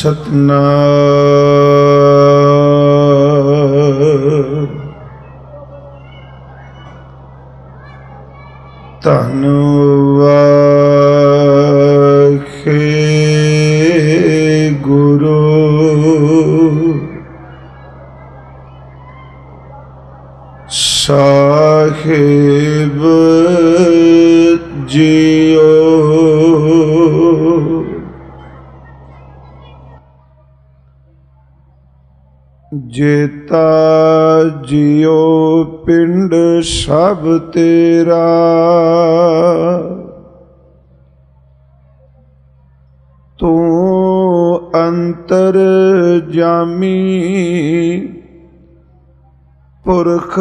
ਸਤਨਾਮ ਧੰਨ ਵਾਹਿਗੁਰੂ ਸਾਹਿਬ ਜੀਓ। ਜੇਤਾ ਜਿਉ ਪਿੰਡ ਸਭ ਤੇਰਾ, ਤੂੰ ਅੰਤਰ ਜਾਮੀ ਪੁਰਖ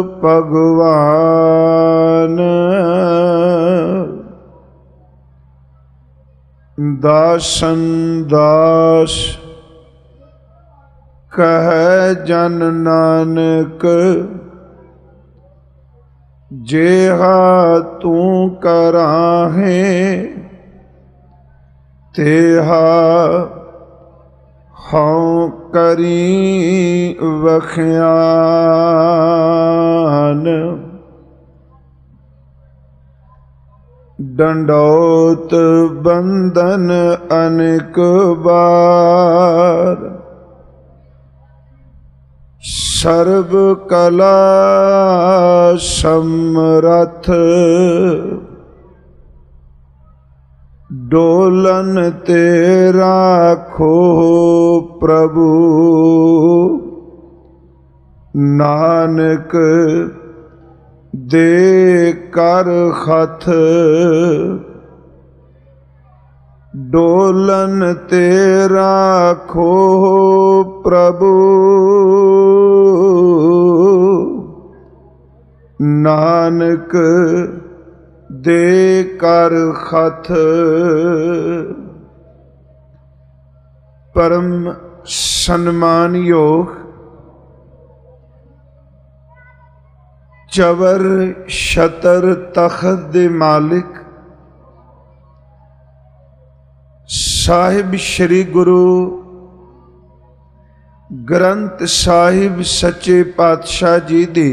ਭਗਵਾਨ। ਦਾਸਨ ਦਾਸ ਕਹਿ ਜਨ ਨਾਨਕ, ਜਿਹਾ ਤੂੰ ਕਰਾਹੇ ਤੇਹਾ ਹਉ ਕਰੀ ਵਖਿਆਨ। ਡੰਡੌਤ ਬੰਧਨ ਅਨੇਕ ਬਾਰ, ਸਰਬ ਕਲਾ ਸਮਰੱਥ। ਡੋਲਨ ਤੇ ਰਾਖੋ ਪ੍ਰਭੂ, ਨਾਨਕ ਦੇ ਕਰ ਹੱਥ। ਡੋਲਨ ਤੇ ਰਾਖੋ ਪ੍ਰਭੂ, ਨਾਨਕ ਦੇ ਕਰ ਹੱਥ। ਪਰਮ ਸਨਮਾਨਯੋਗ ਚਵਰ ਛਤਰ ਤਖਤ ਦੇ ਮਾਲਿਕ ਸਾਹਿਬ ਸ੍ਰੀ ਗੁਰੂ ਗ੍ਰੰਥ ਸਾਹਿਬ ਸੱਚੇ ਪਾਤਸ਼ਾਹ ਜੀ ਦੀ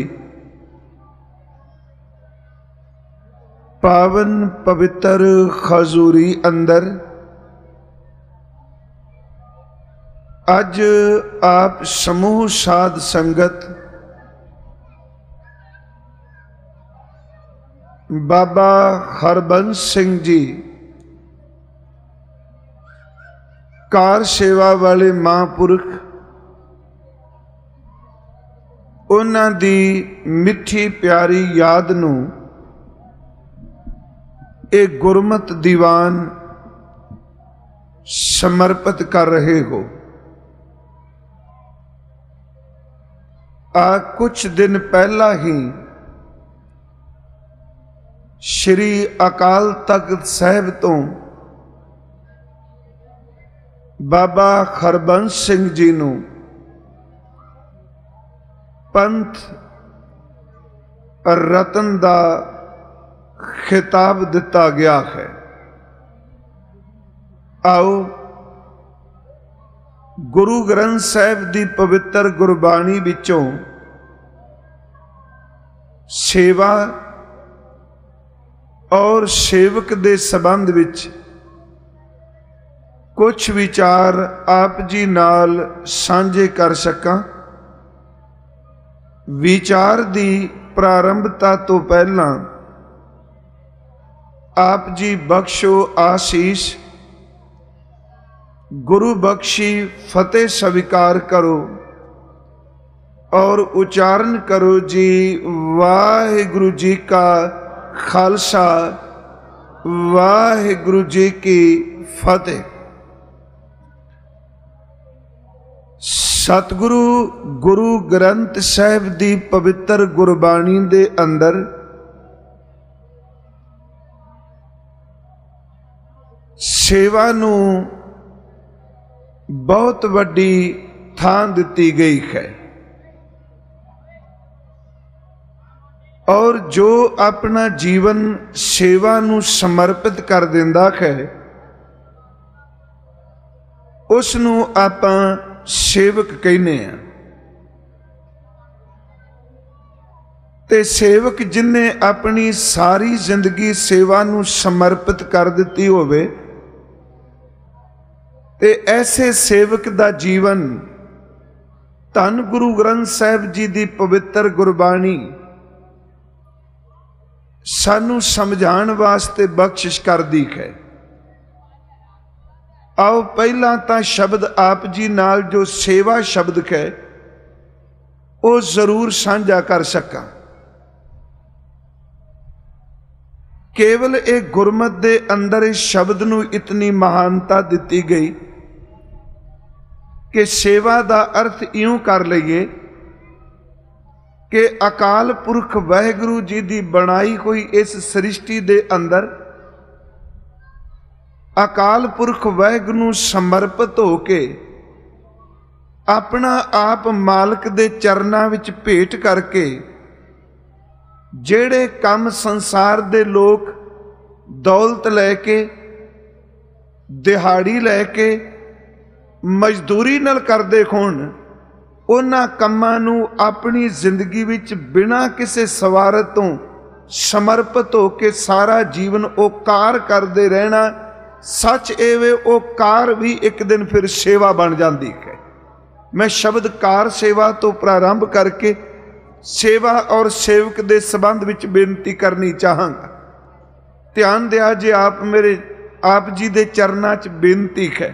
ਪਾਵਨ ਪਵਿੱਤਰ ਖਜ਼ੂਰੀ ਅੰਦਰ ਅੱਜ ਆਪ ਸਮੂਹ ਸਾਧ ਸੰਗਤ ਬਾਬਾ ਹਰਬੰਸ ਸਿੰਘ ਜੀ ਕਾਰ ਸੇਵਾ ਵਾਲੇ ਮਹਾਂਪੁਰਖ, ਉਹਨਾਂ ਦੀ ਮਿੱਠੀ ਪਿਆਰੀ ਯਾਦ ਨੂੰ ਇਹ ਗੁਰਮਤਿ ਦੀਵਾਨ ਸਮਰਪਿਤ ਕਰ ਰਹੇ ਹੋ। ਆ ਕੁਛ ਦਿਨ ਪਹਿਲਾਂ ਹੀ ਸ਼੍ਰੀ ਅਕਾਲ ਤਖਤ ਸਾਹਿਬ ਤੋਂ ਬਾਬਾ ਹਰਬੰਸ ਸਿੰਘ ਜੀ ਨੂੰ ਪੰਥ ਰਤਨ ਦਾ ਖਿਤਾਬ ਦਿੱਤਾ ਗਿਆ ਹੈ। ਆਓ ਗੁਰੂ ਗ੍ਰੰਥ ਸਾਹਿਬ ਦੀ ਪਵਿੱਤਰ ਗੁਰਬਾਣੀ ਵਿੱਚੋਂ ਸੇਵਾ ਔਰ ਸੇਵਕ ਦੇ ਸੰਬੰਧ ਵਿੱਚ ਕੁਛ ਵਿਚਾਰ ਆਪ ਜੀ ਨਾਲ ਸਾਂਝੇ ਕਰ ਸਕਾਂ। ਵਿਚਾਰ ਦੀ ਪ੍ਰਾਰੰਭਤਾ ਤੋਂ ਪਹਿਲਾਂ ਆਪ ਜੀ ਬਖਸ਼ੋ ਆਸੀਸ, ਗੁਰੂ ਬਖਸ਼ੀ ਫਤਿਹ ਸਵੀਕਾਰ ਕਰੋ और उच्चारण करो जी वाहिगुरु जी का खालसा वाहिगुरु जी की फतेह। सतगुरु गुरु ग्रंथ साहिब दी पवित्र गुरबाणी दे अंदर सेवा नूं बहुत वड्डी थां दिती गई है और जो अपना जीवन सेवा नूं समर्पित कर दिंदा है उस नूं आपां सेवक कहने आ। ते सेवक जिन्ने अपनी सारी जिंदगी सेवा नूं समर्पित कर दिती होवे ते ऐसे सेवक दा जीवन धन गुरु ग्रंथ साहिब जी दी पवित्र गुरबाणी सानू समझाण वास्ते बख्शिश करदी है। आओ पहला तां शब्द आप जी नाल जो सेवा शब्द है वो जरूर साझा कर सकां। केवल एक गुरमत दे अंदर इस शब्द नूं इतनी महानता दिती गई कि सेवा दा अर्थ इउं कर लईए कि अकाल पुरख वाहिगुरू जी दी बनाई हुई इस सृष्टि दे अंदर अकाल पुरख वाहिगुरू नूं समर्पित हो के अपना आप मालिक दे चरनां विच भेट करके जेड़े काम संसार दे लोग दौलत लैके दिहाड़ी लैके मजदूरी नाल करदे होण उन्हां कम्मां नूं अपनी जिंदगी विच बिना किसी सवारत तो समर्पित हो के सारा जीवन वो कार करते रहना। सच एवे वो कार भी एक दिन फिर सेवा बन जाती है। मैं शब्द कार सेवा तो प्रारंभ करके सेवा और सेवक दे संबंध विच बेनती करनी चाहांगा। ध्यान दिया जे आप मेरे आप जी दे चरनां च बेनती है।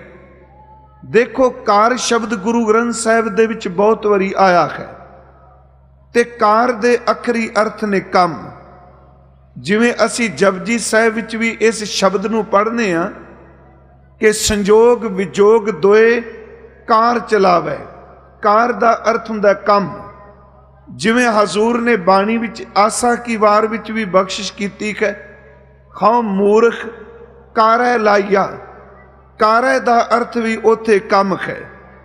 देखो कार शब्द गुरु ग्रंथ साहिब दे विच बहुत वारी आया है ते कार दे अखरी अर्थ ने कम। जिवें असी जपजी साहिब विच भी इस शब्द नूं पढ़ने आ कि संजोग विजोग दोए कार चलावे। कार दा अर्थ हुंदा कम। जिवें हजूर ने बाणी विच आसा की वार विच भी बख्शिश कीती है, खाओ मूर्ख कारै लाइया। कारै दा अर्थ भी उथे कम है।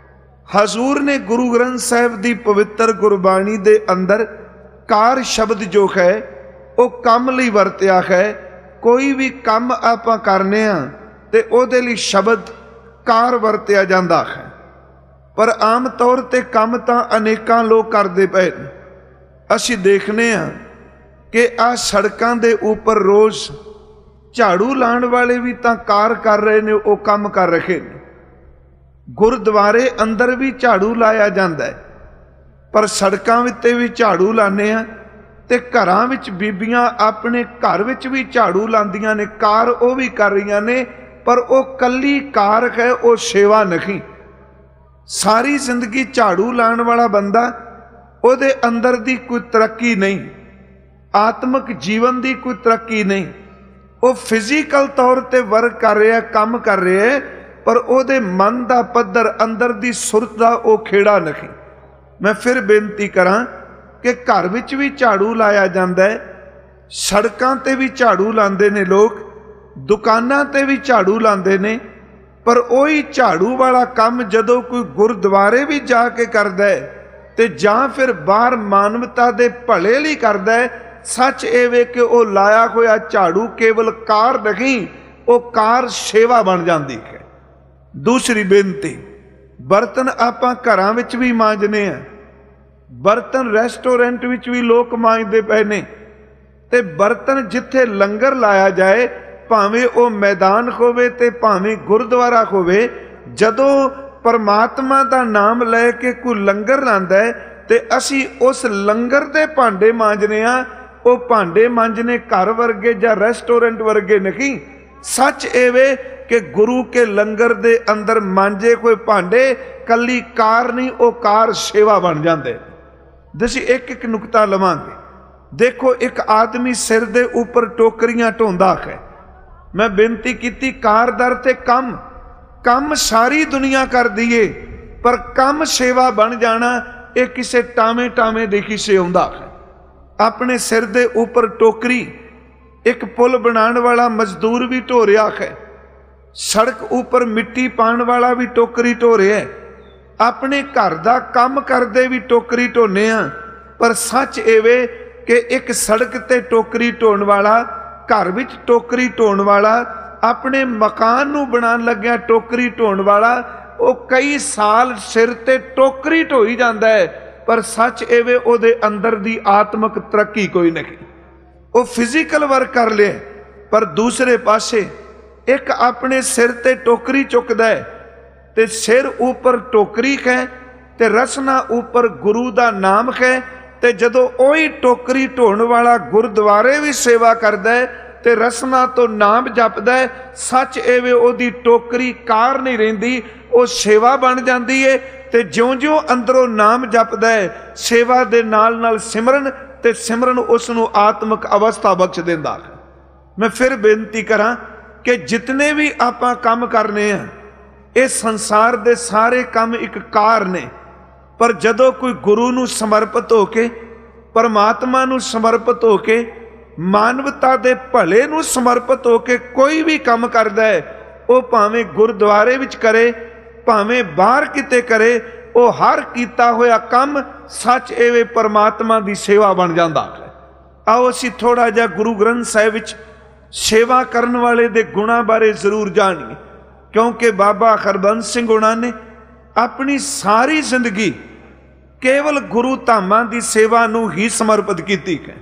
हजूर ने गुरु ग्रंथ साहिब दी पवित्र गुरबाणी दे अंदर कार शब्द जो है वो कम लई वरतिया है। कोई भी कम आपां करने आ ते ओदे लई शब्द कार वरतिया जांदा है। पर आम तौर ते कम तां अनेकां लोग करदे पए ने। असीं देखने आ कि आ सड़कां दे उपर रोज़ झाड़ू लाण वाले भी तां कार कर रहे ने, वो काम कर रहे ने। गुरुद्वारे अंदर भी झाड़ू लाया जाता है, पर सड़कां उत्ते भी झाड़ू लाने आ ते घरां विच बीबियां अपने घर विच भी झाड़ू लांदियां ने। कार वो भी कर रही ने, पर वो कल्ली कार है, वो सेवा नहीं। सारी जिंदगी झाड़ू लाण वाला बंदा उहदे अंदर दी कोई तरक्की नहीं, आत्मक जीवन दी कोई तरक्की नहीं। वो फिजिकल तौर ते वर्क कर रहा है, काम कर रहा है, पर उहदे मन दा पद्धर अंदर दी सुरत दा वो खेड़ा नहीं। मैं फिर बेनती करा कि घर विच भी झाड़ू लाया जाता है, सड़कां ते भी झाड़ू लांदे ने लोग, दुकानां ते भी झाड़ू लांदे ने, पर वही झाड़ू वाला काम जदों कोई गुरुद्वारे भी जाके करदा है ते जां फिर बाहर मानवता दे भले लई करदा है। सच एवे कि वो लाया होया झाड़ू केवल कार नहीं, वो कार सेवा बन जाती है। दूसरी बेनती, बर्तन आपां घरां विच भी मांजने आ, बर्तन रेस्टोरेंट विच भी लोग मांजदे पए ने, ते बर्तन जिथे लंगर लाया जाए, भावें वो मैदान होवे ते भावें गुरुद्वारा होवे, जदों परमात्मा दा नाम लै के कोई लंगर लांदा है ते असी उस लंगर दे भांडे मांजने आ। वो भांडे मांजने घर वर्गे या रेस्टोरेंट वर्गे नहीं। सच एवे कि गुरु के लंगर दे अंदर मांजे हुए भांडे कली कार नहीं, वो कार सेवा बन जाते। दसी एक एक नुकता लवांगे। देखो एक आदमी सिर दे उपर टोकरियां ढोंदा है। मैं बेनती की कार दर ते कम, कम सारी दुनिया कर दिए, पर कम सेवा बन जाना ये किसे टामे टामे दे किसे आउंदा है। अपने सिर दे उपर टोकरी, एक पुल बनाने वाला मजदूर भी ढो रहा है, सड़क उपर मिट्टी पाण वाला भी टोकरी ढो रहा है, अपने घर का काम करते भी टोकरी ढोने आ। पर सच एवे कि एक सड़क ते टोकरी ढोण वाला, घर विच टोकरी ढोण वाला, अपने मकान नूं बनाण लग्या टोकरी ढोण वाला, वो कई साल सिर ते टोकरी ढोई जाता है, पर सच एवे ओदे अंदर दी आत्मक तरक्की कोई नहीं। वो फिजिकल वर्क कर ले, पर दूसरे पासे एक अपने सिर ते टोकरी चुकदा है, ते सिर ऊपर टोकरी है ते रसना ऊपर गुरु दा नाम है। ते जदों ओही टोकरी ढोण वाला गुरुद्वारे भी सेवा करदा है ते रसना तो नाम जपदा है, सच एवे ओदी टोकरी कार नहीं रहिंदी, वो सेवा बन जाती है। ते ज्यों-ज्यों अंदरों नाम जपदा है, सेवा दे नाल नाल सिमरन, ते सिमरन उसनूं आत्मक अवस्था बख्श दिंदा है। मैं फिर बेनती करां कि जितने भी आपां काम करने हैं, इस संसार दे सारे काम एक कार ने, पर जदों कोई गुरु नूं समर्पित होके, परमात्मा नूं समर्पित होके, मानवता दे भले नूं समर्पित होके कोई भी काम करदा है, वो भावें गुरुद्वारे विच करे, भावें बाहर किते करे, वो हर कीता होया काम सच एवे परमात्मा दी सेवा बन जांदा है। आओ असीं थोड़ा जिहा गुरु ग्रंथ साहिब विच सेवा करन वाले दे गुणां बारे जरूर जाणीए, क्योंकि बाबा हरबंस सिंह हुणां ने अपनी सारी जिंदगी केवल गुरु धामां दी सेवा नूं ही समर्पित कीती है।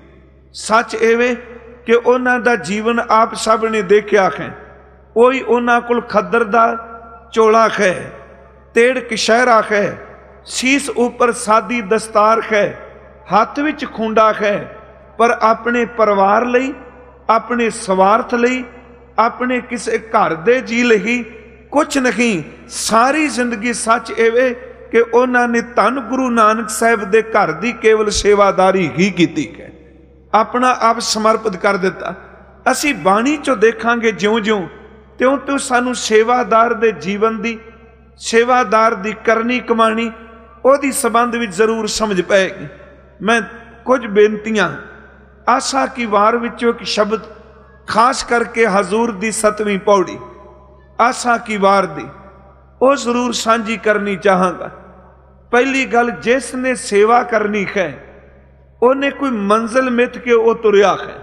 सच एवे कि उन्हां दा जीवन आप सब ने देखिया है। कोई उन्हां कोल खद्दर दा चोला है, तेड़ कशहरा है, शीस ऊपर सादी दस्तार है, हाथ विच खुंडा है, पर अपने परिवार लई, अपने स्वार्थ लई, अपने किसी घर दे जी लई कुछ नहीं। सारी जिंदगी सच एवे कि उन्होंने धन गुरु नानक साहिब दे घर दी केवल सेवादारी ही की है, अपना आप समर्पित कर दिता। असी बाणी चो देखांगे ज्यों-ज्यों त्यों-त्यों सानू सेवादार दे जीवन दी, सेवादार दी करनी कमाणी ओदी संबंध विच जरूर समझ पाएगी। मैं कुछ बेनतियां आशा की वार विचों एक शब्द खास करके हजूर दी 7वीं पौड़ी आशा की वार दी वो जरूर सांझी करनी चाहांगा। पहली गल, जिसने सेवा करनी है उन्हें कोई मंजिल मिथ के वो तुरया है,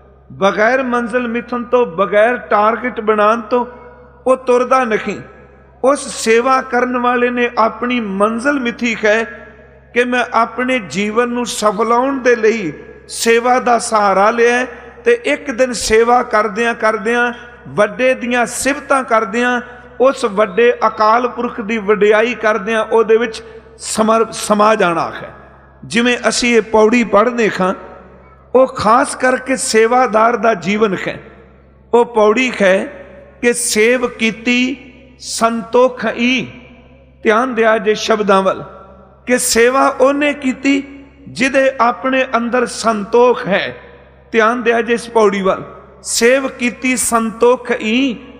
बगैर मंजिल मिथन तो, बगैर टारगेट बनाने तो वो तुरदा नहीं। उस सेवा करने वाले ने अपनी मंजिल मिथी है कि मैं अपने जीवन नूं सफलाउण दे लई सेवा दा सहारा लिया, ते एक दिन सेवा करदियां करदियां वड्डे दियां सिफतां करदियां उस वड्डे अकाल पुरख दी वडियाई करदियां उहदे विच समा जाना है। जिवें असीं ये पौड़ी पढ़दे हां, वो खास करके सेवादार दा जीवन है। वो पौड़ी है कि सेव कीती संतोख ई, ध्यान दिया जे शब्दां वल, कि सेवा उन्हें कीती जिदे अपने अंदर संतोख है। ध्यान दिया जे इस पौड़ी वल, सेव कीती संतोख ई,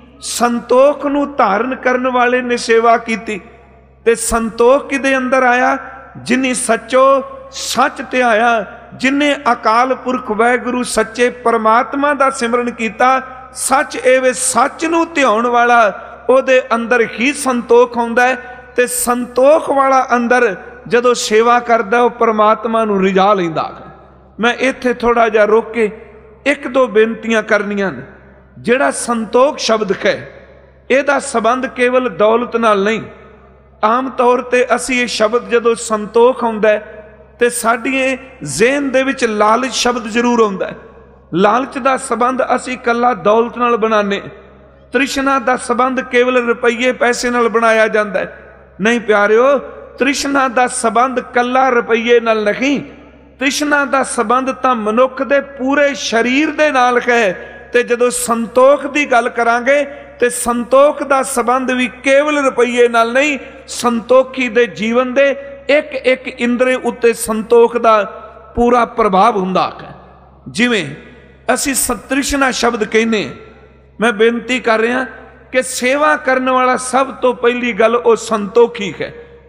संतोख नूं धारण करने वाले ने सेवा कीती। ते संतोख किदे अंदर आया? जिन्हें सचो सच ते आया, जिन्हें अकाल पुरख वाहिगुरु सच्चे परमात्मा दा सिमरन कीता। सच एवे सच नूं ध्याउण वाला ओदे अंदर ही संतोख आउंदा है, ते संतोख वाला अंदर जदों सेवा करदा वो परमात्मा नूं रिझा लैंदा है। मैं इत्थे थोड़ा जिहा रोक के एक दो बेनतियां करनियां ने। जिहड़ा संतोख शब्द है इहदा संबंध केवल दौलत नाल नहीं। आम तौर ते असीं ये शब्द जदों संतोख आउंदा है ते साडे ज़हन दे विच लालच शब्द जरूर आउंदा है। लालच दा संबंध असीं कल्ला दौलत नाल बनाने, तृष्णा दा संबंध केवल रुपये पैसे नाल बनाया जाता है। नहीं प्यारिओ, तृष्णा दा संबंध कल्ला रुपये नाल नहीं, तृष्णा दा संबंध तां मनुख दे पूरे शरीर दे नाल है। ते जदों संतोख दी गल करांगे ते संतोख दा संबंध भी केवल रुपये नाल नहीं, संतोखी दे जीवन दे एक एक इंद्रे उत्ते संतोख दा पूरा प्रभाव हुंदा है। जिवें असीं तृष्णा शब्द कहने, मैं बेनती कर रहा कि सेवा करने वाला सब तो पहली गल वो संतोखी है।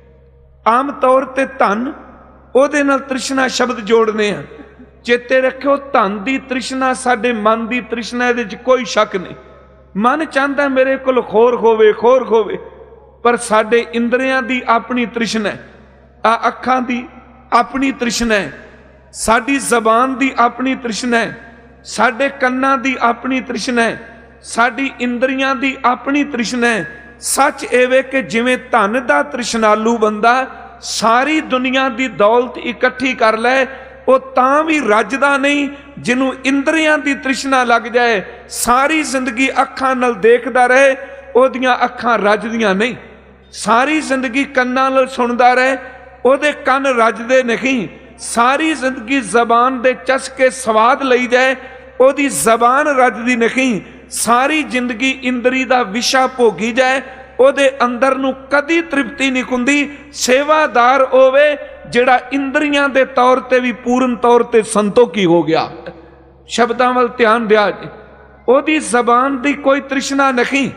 आम तौर ते धन ओदे नाल तृष्णा शब्द जोड़ने हैं। चेते रखियो, धन की तृष्णा साडे मन की तृष्णा, इहदे च कोई शक नहीं। मन चाहता मेरे कोल खोर होवे, खोर होवे, पर साडे इंद्रियां दी अपनी तृष्णा है, अखां दी अपनी तृष्णा है, साडी जबान दी अपनी तृष्णा है, साडे कन्नां दी अपनी तृष्णा है, साडी इंद्रियां दी अपनी तृष्णा है। सच एवे कि जिवें धन दा तृष्णालु बंदा सारी दुनिया की दौलत इकट्ठी कर लै, वो तां भी रजदा नहीं। जिन्हों इंद्रियां की तृष्णा लग जाए, सारी जिंदगी अखां नाल देखदा रहे, ओदियां अखां रजदियां नहीं। सारी जिंदगी कन्नां नाल सुनदा रहे, ओदे कन रजदे नहीं। सारी जिंदगी जबान दे चस्के स्वाद लई जाए, ओदी जबान रजदी नहीं। सारी जिंदगी इंद्री दा विशा भोगी जाए, ओदे अंदर नूं कदी तृप्ति नहीं हुंदी। सेवादार होवे जिहड़ा इंद्रियां दे तौर ते भी पूर्ण तौर ते संतोखी हो गया। शब्दां वल ध्यान दिया जी, ओदी जबान दी कोई तृष्णा नहीं।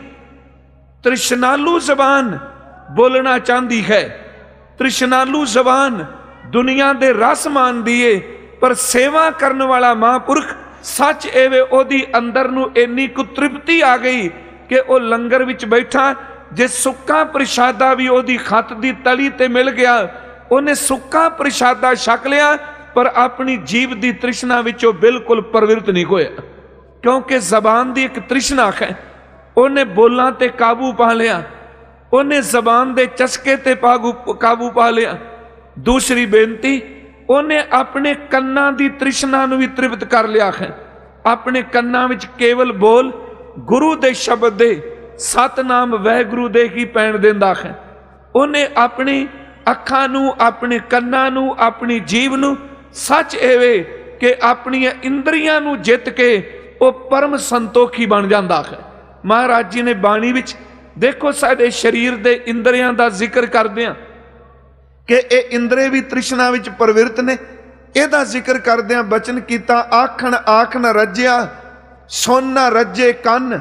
तृष्णालु जबान बोलना चाहती है, तृष्णालु जबान दुनिया दे रस मानदी है, पर सेवा करने वाला महापुरख सच एवे ओदी अंदर नूं इन्नी कुछ तृप्ति आ गई कि वो लंगर विच बैठा, जे सुक्का प्रशादा भी ओदी खत दी तली ते मिल गया, उन्हें सुक्का प्रशादा छक लिया, पर अपनी जीव की तृष्णा विचों बिल्कुल प्रवृत्त नहीं होया। क्योंकि जबान की एक तृष्णा है, उन्हें बोलां ते काबू पा लिया, उन्हें जबान दे चस्के ते काबू पा लिया। दूसरी बेनती, उन्हें अपने कन्ना की तृष्णा भी तृप्त कर लिया है। अपने कन्ना विच केवल बोल गुरु दे शब्द दे, सतनाम वाहिगुरु दे ही पैण देंदा है। उन्हें अपनी अखां नूं, अपने कन्ना नूं, अपनी जीव नूं सच एवे कि अपनी इंद्रियां नूं जित के वो परम संतोखी बन जाता है। महाराज जी ने बाणी विच देखो साडे शरीर दे इंद्रियां दा जिक्र करदे हां कि ये इंद्रे भी तृष्णा विच प्रवृत्त ने। इहदा जिक्र करदियां बचन कीता, आखण आख न रज्या, सुन न रज्जे कन,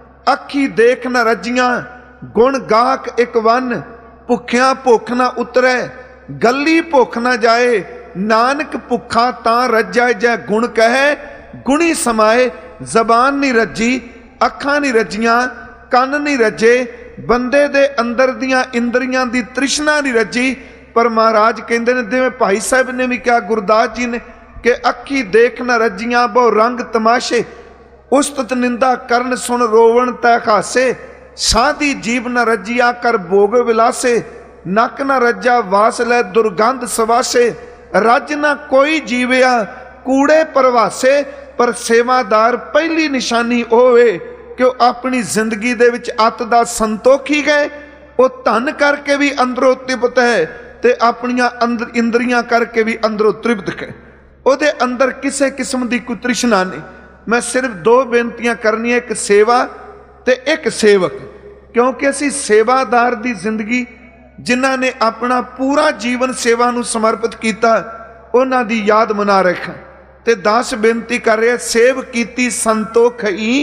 अखी देख न रजियां, गुण गाक एक वन, भुखिया भुख न उतरै, गली भुख न जाए, नानक भुखा तां रज्या जै गुण कहे, गुणी समाए। जबान नहीं रजी, अखां नहीं रजियां, कन नहीं रजे, बंदे दे अंदर दियां इंद्रियां दी तृष्णा नहीं रजी। पर महाराज कहते हैं, जिवें भाई साहब ने भी कहा, गुरदास जी ने, कि अखी देख न रजियां बहु रंग तमाशे, उस्तत निंदा करन सुन रोवण तै खासे, साधी जीव न रजिया कर भोग विलासे, नक न रजा वास लै दुर्गंध सवासे, रज न कोई जीविया कूड़े प्रवासे। पर सेवादार पहली निशानी होवे कि वह अपनी जिंदगी दे विच अत दा संतोखी है, वह धन करके भी अंदरों तृप्त है, ते अपनियां अंदर इंद्रियां करके भी अंदरों तृप्त है। उहदे अंदर किसी किस्म की कोई तृष्णा नहीं। मैं सिर्फ दो बेनतियां करनी है, एक सेवा ते एक सेवक। क्योंकि असी सेवादार दी जिंदगी जिन्हां ने अपना पूरा जीवन सेवा नूं समर्पित किया, उन्हां दी याद मना रखा। ते दास बेनती कर रहे, सेव कीती संतोख ही,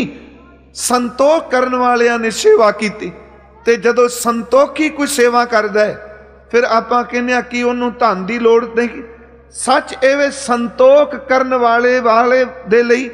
संतोख करने वालियां ने सेवा की। ते जदों संतोखी कोई सेवा करदा है, फिर आपां कहने कि उन्होंने धन की लोड़ नहीं। सच एवे संतोख करने वाले दे लई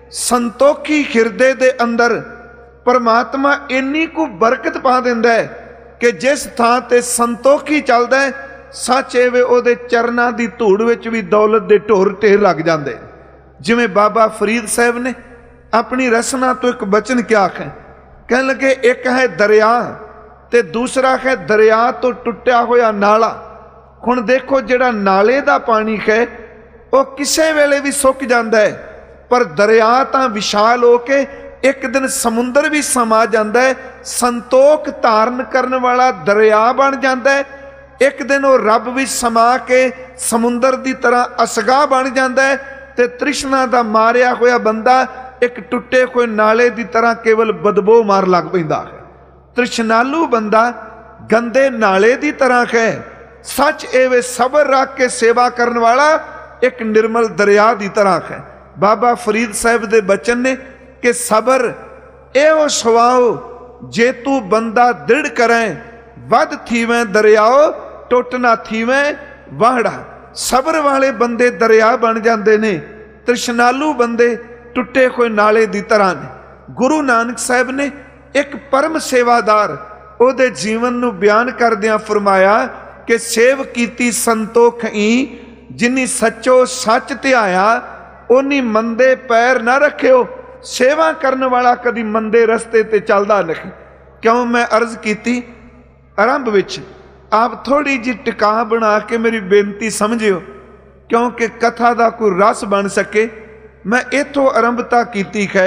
संतोखी हिरदे दे अंदर परमात्मा इन्नी को बरकत पा दिंदा है कि जिस थां ते संतोखी चलदा है, सच एवे ओदे चरनां दी धूड़ विच भी दौलत दे ढोर ढेर लग जांदे। जिवें बाबा फरीद साहब ने अपनी रसना तो एक बचन क्या है, कहने लगे, एक है दरिया ते दूसरा है दरिया तो टुटिया होया नाला। हुण देखो, जिहड़ा नाले दा पानी है वह किसी वेले भी सुक जाता है, पर दरिया तां विशाल हो के एक दिन समुंदर भी समा जाता है। संतोख धारण करने वाला दरिया बन जाता है, एक दिन वो रब भी समा के समुंदर की तरह असगा बन जाता है। ते तृष्णा दा मारिया होया बंदा एक टुटे हुए नाले की तरह केवल बदबू मार लग पैंदा है। तृष्णालु बंदा गंदे नाले की तरह है। सच एवे सबर रख के सेवा करने वाला एक निर्मल दरिया की तरह है। बाबा फरीद साहब दे बचन ने कि सबर एवं सुवाओ जे तू बंदा दृढ़ करें, वध थीवें दरियाओ टुट ना थीवें वाहड़ा। सबर वाले बंदे दरिया बन जाते ने, तृष्णालु बंदे टुटे हुए नाले की तरह ने। गुरु नानक साहब ने एक परम सेवादार ओदे जीवन नूं बयान करदियां फरमाया कि सेव कीती संतोख ही, जिन्नी सचो सच ध्याया उन्नी मंदे पैर ना रखियो। सेवा करने वाला कदी मंदे रस्ते ते चलदा नहीं। क्यों मैं अर्ज की आरंभ विच, आप थोड़ी जी टिका बना के मेरी बेनती समझियो, क्योंकि कथा का कोई रस बन सके। मैं इथों आरंभता की है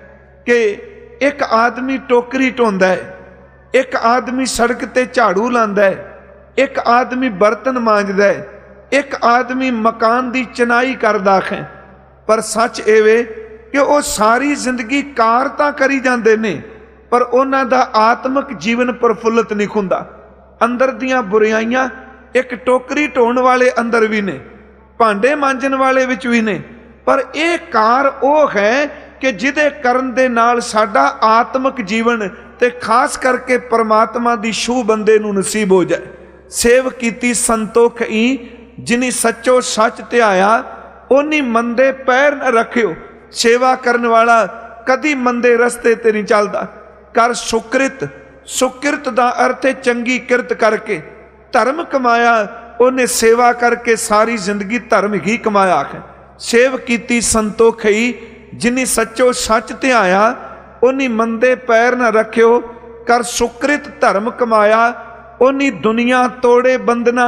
कि एक आदमी टोकरी ढोंदा है, एक आदमी सड़क ते झाड़ू लांदा है, एक आदमी बर्तन मांजदा है, एक आदमी मकान की चनाई करदा है। पर सच एवे कि वो सारी जिंदगी कार तां करी जांदे ने, पर उन्हां दा आत्मक जीवन प्रफुल्लित नहीं हुंदा। अंदर दियां बुराइयां एक टोकरी ढोण वाले अंदर भी ने, भांडे मांजन वाले विच भी ने, पर यह कार वो है कि जिहदे करन दे नाल साडा आत्मक जीवन ते खास करके परमात्मा दी छूह बंदे नूं नसीब हो जाए। सेव कीती संतोख ई, जिनी सच्चो सच ध्याया, ओनी मंदे पैर न रखियो। सेवा करन वाला कदी मंदे रस्ते ते नहीं चलदा। कर सुकृत, सुकृत दा अर्थ है चंगी किरत करके। धर्म कमाया, उन्हें सेवा करके सारी जिंदगी धर्म ही कमाया है। सेव कीती संतोख ही, जिनी सच्चो सच ध्याया, उन्हीं मंदे पैर न रखियो। कर सुकृत धर्म कमाया, उन्हीं दुनिया तोड़े बंधना।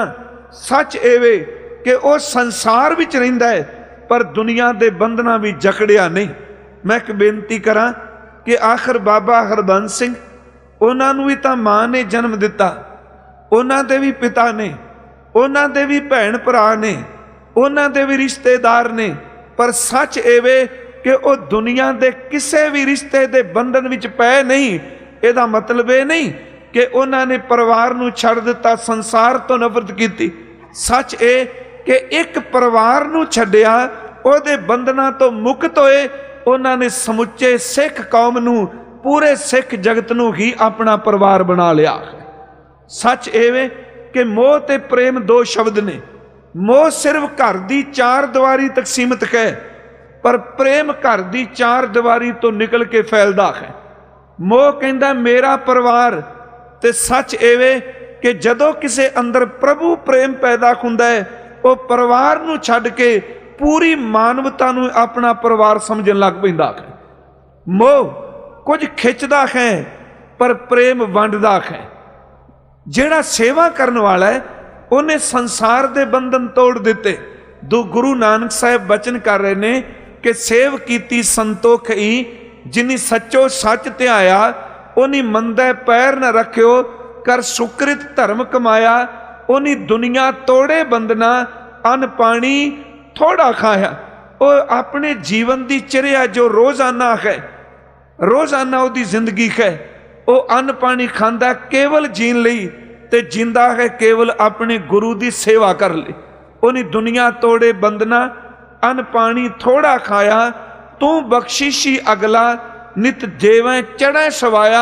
सच एवे कि वह संसार विच रहिंदा है, पर दुनिया के बंधना भी जकड़िया नहीं। मैं एक बेनती करा कि आखिर बाबा हरबंस सिंह, उन्होंने भी तो मां ने जन्म दिता, उन्होंने भी पिता ने, उन्होंने भी भैन भरा ने, उन्होंने भी रिश्तेदार ने, पर सच एवे कि वह दुनिया के किसी भी रिश्ते के बंधन विच पै नहीं। यदा मतलब ये नहीं कि उन्होंने परिवार नूं छड़ दिता, संसार तो नफरत की। सच ए कि एक परिवार नूं छड्डिया, उहदे बंधना तो मुक्त होए। उन्होंने समुचे सिख कौम नूं, पूरे सिख जगत नूं ही अपना परिवार बना लिया। सच एवे कि मोह ते प्रेम दो शब्द ने। मोह सिर्फ घर की चार दीवारी तक सीमित है, पर प्रेम घर की चार दीवारी तो निकल के फैलदा है। मोह कहंदा मेरा परिवार, ते सच एवे कि जदों किसे अंदर प्रभु प्रेम पैदा हुंदा है, वो परिवार नूं छड्ड के पूरी मानवता नूं अपना परिवार समझण लग पैंदा है। मोह कुछ खिंचदा है, पर प्रेम वंडदा है। जिहड़ा सेवा करन वाला है, उन्हें संसार दे बंधन तोड़ दिते। दो गुरु नानक साहब बचन कर रहे ने कि सेव कीती संतोख ई, जिनी सच्चो सच ध्याया, उन्हीं मंदे पैर न रखियो। कर सुकृत धर्म कमाया, उन्हीं दुनिया तोड़े बंधना। अन्न पानी थोड़ा खाया। वो अपने जीवन की चर्या जो रोजाना है, रोजाना उसकी जिंदगी है, वो अन्न पानी खांदा केवल जीन लई, ते जिंदा है केवल अपने गुरु की सेवा कर ली। उन्हीं दुनिया तोड़े बंधना। अन्न पानी थोड़ा खाया, तू बख्शिशी अगला। नित देवें चढ़े सवाया,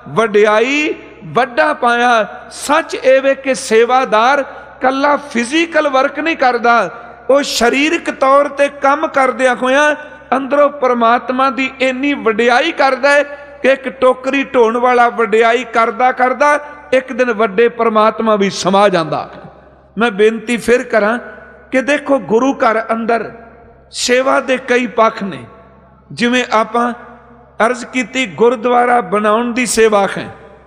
वड्याई वड्डा पाया। सच एवे कि सेवादार कला फिजिकल वर्क नहीं करता, वो शारीरिक तौर पर काम करदिया होया अंदरों परमात्मा की इन्नी वड्याई करदा है कि एक टोकरी ढोण वाला वड्याई करदा करदा एक दिन वड्डे परमात्मा भी समा जाता। मैं बेनती फिर करा कि देखो, गुरु घर अंदर सेवा के कई पक्ष ने। जिवें आपां अर्ज की गुरुद्वारा बनाउण दी सेवा है,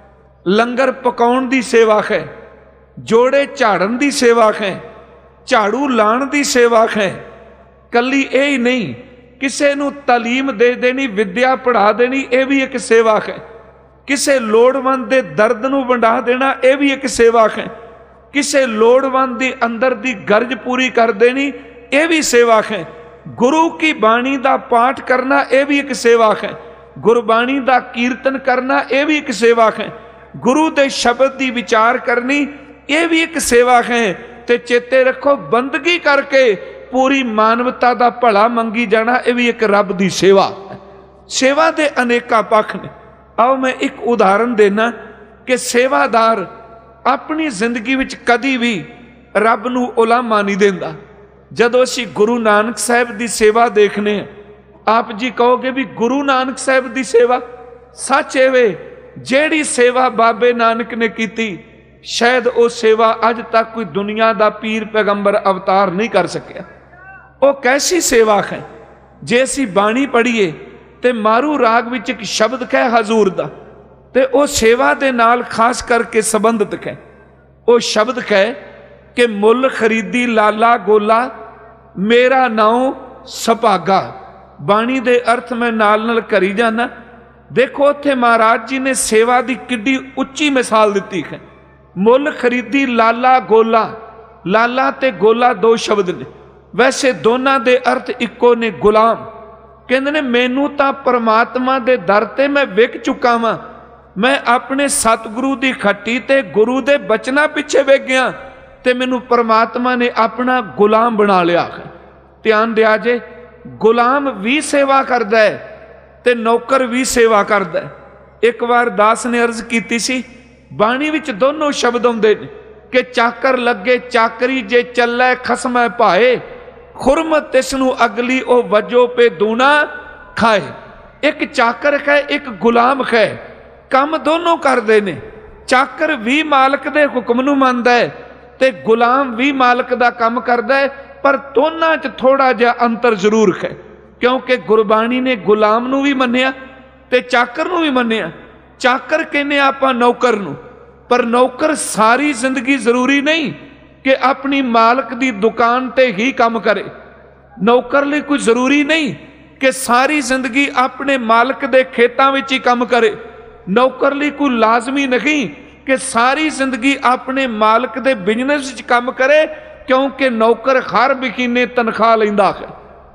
लंगर पकाउण दी सेवा है, जोड़े झाड़न दी सेवा है, झाड़ू लाण दी सेवा है। कली यही नहीं, किसे नूं तालीम दे देनी, विद्या पढ़ा देनी, यह भी एक सेवा है। किसे लोड़वंद दे दर्द नूं वंडा देना, यह भी एक सेवा है। किसे लोड़वंद दी अंदर दी गर्ज पूरी कर देनी, यह भी सेवा है। गुरु की बाणी का पाठ करना, यह भी एक सेवा है। गुरबाणी का कीर्तन करना, यह भी एक सेवा है। गुरु के शब्द की विचार करनी, यह भी एक सेवा है। ते चेते रखो, बंदगी करके पूरी मानवता का भला मंगी जाना, यह भी एक रब की सेवा है। सेवा के अनेका पक्ष ने। आओ मैं एक उदाहरण देना कि सेवादार अपनी जिंदगी विच कदी भी रब नूं उलामा नहीं देंदा। जदों असीं गुरु नानक साहब की सेवा देखने, आप जी कहोगे भी गुरु नानक साहब की सेवा। सच एवे, जेड़ी सेवा बाबे नानक ने की, शायद वो सेवा अज तक कोई दुनिया का पीर पैगंबर अवतार नहीं कर सकिया। वो कैसी सेवा है? जे असीं बाणी पढ़ीए ते मारू राग विच एक शब्द है हजूर दा, ਤੇ ਉਹ ਸੇਵਾ ਦੇ ਨਾਲ ਖਾਸ ਕਰਕੇ ਸੰਬੰਧਿਤ ਹੈ। ਉਹ ਸ਼ਬਦ ਹੈ ਕਿ ਮੁੱਲ ਖਰੀਦੀ ਲਾਲਾ ਗੋਲਾ, ਮੇਰਾ ਨਾਉ ਸੁਭਾਗਾ। ਬਾਣੀ ਦੇ ਅਰਥ ਮੈਂ ਨਾਲ ਕਰੀ ਜਾਣਾ। ਦੇਖੋ ਉੱਥੇ ਮਹਾਰਾਜ ਜੀ ਨੇ ਸੇਵਾ ਦੀ ਕਿੱਡੀ ਉੱਚੀ ਮਿਸਾਲ ਦਿੱਤੀ ਹੈ। ਮੁੱਲ ਖਰੀਦੀ ਲਾਲਾ ਗੋਲਾ, ਲਾਲਾ ਤੇ ਗੋਲਾ ਦੋ ਸ਼ਬਦ ਨੇ, ਵੈਸੇ ਦੋਨਾਂ ਦੇ ਅਰਥ ਇੱਕੋ ਨੇ, ਗੁਲਾਮ। ਕਹਿੰਦੇ ਨੇ ਮੈਨੂੰ ਤਾਂ ਪਰਮਾਤਮਾ ਦੇ ਦਰ ਤੇ ਮੈਂ ਵਿਕ ਚੁੱਕਾ ਵਾਂ, ਮੈਂ ਆਪਣੇ ਸਤਿਗੁਰੂ ਦੀ ਖੱਟੀ ਤੇ ਗੁਰੂ ਦੇ ਬਚਨਾਂ ਪਿੱਛੇ ਵਿਕ ਗਿਆ ਤੇ ਮੈਨੂੰ ਪਰਮਾਤਮਾ ਨੇ ਆਪਣਾ ਗੁਲਾਮ ਬਣਾ ਲਿਆ ਹੈ। ਧਿਆਨ ਦਿਆ ਜੇ, ਗੁਲਾਮ ਵੀ ਸੇਵਾ ਕਰਦਾ ਹੈ ਤੇ ਨੌਕਰ ਵੀ ਸੇਵਾ ਕਰਦਾ ਹੈ। ਇੱਕ ਵਾਰ ਦਾਸ ਨੇ ਅਰਜ਼ ਕੀਤੀ ਸੀ, ਬਾਣੀ ਵਿੱਚ ਦੋਨੋਂ ਸ਼ਬਦ ਆਉਂਦੇ ਨੇ ਕਿ ਚਾਕਰ ਲੱਗੇ ਚਾਕਰੀ, ਜੇ ਚੱਲੇ ਖਸਮੈ ਭਾਏ, ਖੁਰਮ ਤਿਸ ਨੂੰ ਅਗਲੀ ਉਹ ਵਜੋ ਪੇ ਦੂਣਾ ਖਾਏ। ਇੱਕ ਚਾਕਰ ਹੈ, ਇੱਕ ਗੁਲਾਮ ਹੈ, ਕੰਮ ਦੋਨੋਂ ਕਰਦੇ ਨੇ। ਚਾਕਰ ਵੀ ਮਾਲਕ ਦੇ ਹੁਕਮ ਨੂੰ ਮੰਨਦਾ ਹੈ ਤੇ ਗੁਲਾਮ ਵੀ ਮਾਲਕ ਦਾ ਕੰਮ ਕਰਦਾ ਹੈ, ਪਰ ਦੋਨਾਂ 'ਚ ਥੋੜਾ ਜਿਹਾ ਅੰਤਰ ਜ਼ਰੂਰ ਹੈ, ਕਿਉਂਕਿ ਗੁਰਬਾਣੀ ਨੇ ਗੁਲਾਮ ਨੂੰ ਵੀ ਮੰਨਿਆ ਤੇ ਚਾਕਰ ਨੂੰ ਵੀ ਮੰਨਿਆ। ਚਾਕਰ ਕਹਿੰਦੇ ਆਪਾਂ ਨੌਕਰ ਨੂੰ, ਪਰ ਨੌਕਰ ਸਾਰੀ ਜ਼ਿੰਦਗੀ ਜ਼ਰੂਰੀ ਨਹੀਂ ਕਿ ਆਪਣੀ ਮਾਲਕ ਦੀ ਦੁਕਾਨ ਤੇ ਹੀ ਕੰਮ ਕਰੇ। ਨੌਕਰ ਲਈ ਕੋਈ ਜ਼ਰੂਰੀ ਨਹੀਂ ਕਿ ਸਾਰੀ ਜ਼ਿੰਦਗੀ ਆਪਣੇ ਮਾਲਕ ਦੇ ਖੇਤਾਂ ਵਿੱਚ ਹੀ ਕੰਮ ਕਰੇ। ਨੌਕਰ ਲਈ ਕੋਈ ਲਾਜ਼ਮੀ ਨਹੀਂ ਕਿ ਸਾਰੀ ਜ਼ਿੰਦਗੀ ਆਪਣੇ ਮਾਲਕ ਦੇ ਬਿਜ਼ਨਸ ਵਿੱਚ ਕੰਮ ਕਰੇ, ਕਿਉਂਕਿ ਨੌਕਰ ਹਰ ਮਹੀਨੇ ਤਨਖਾਹ ਲੈਂਦਾ ਹੈ।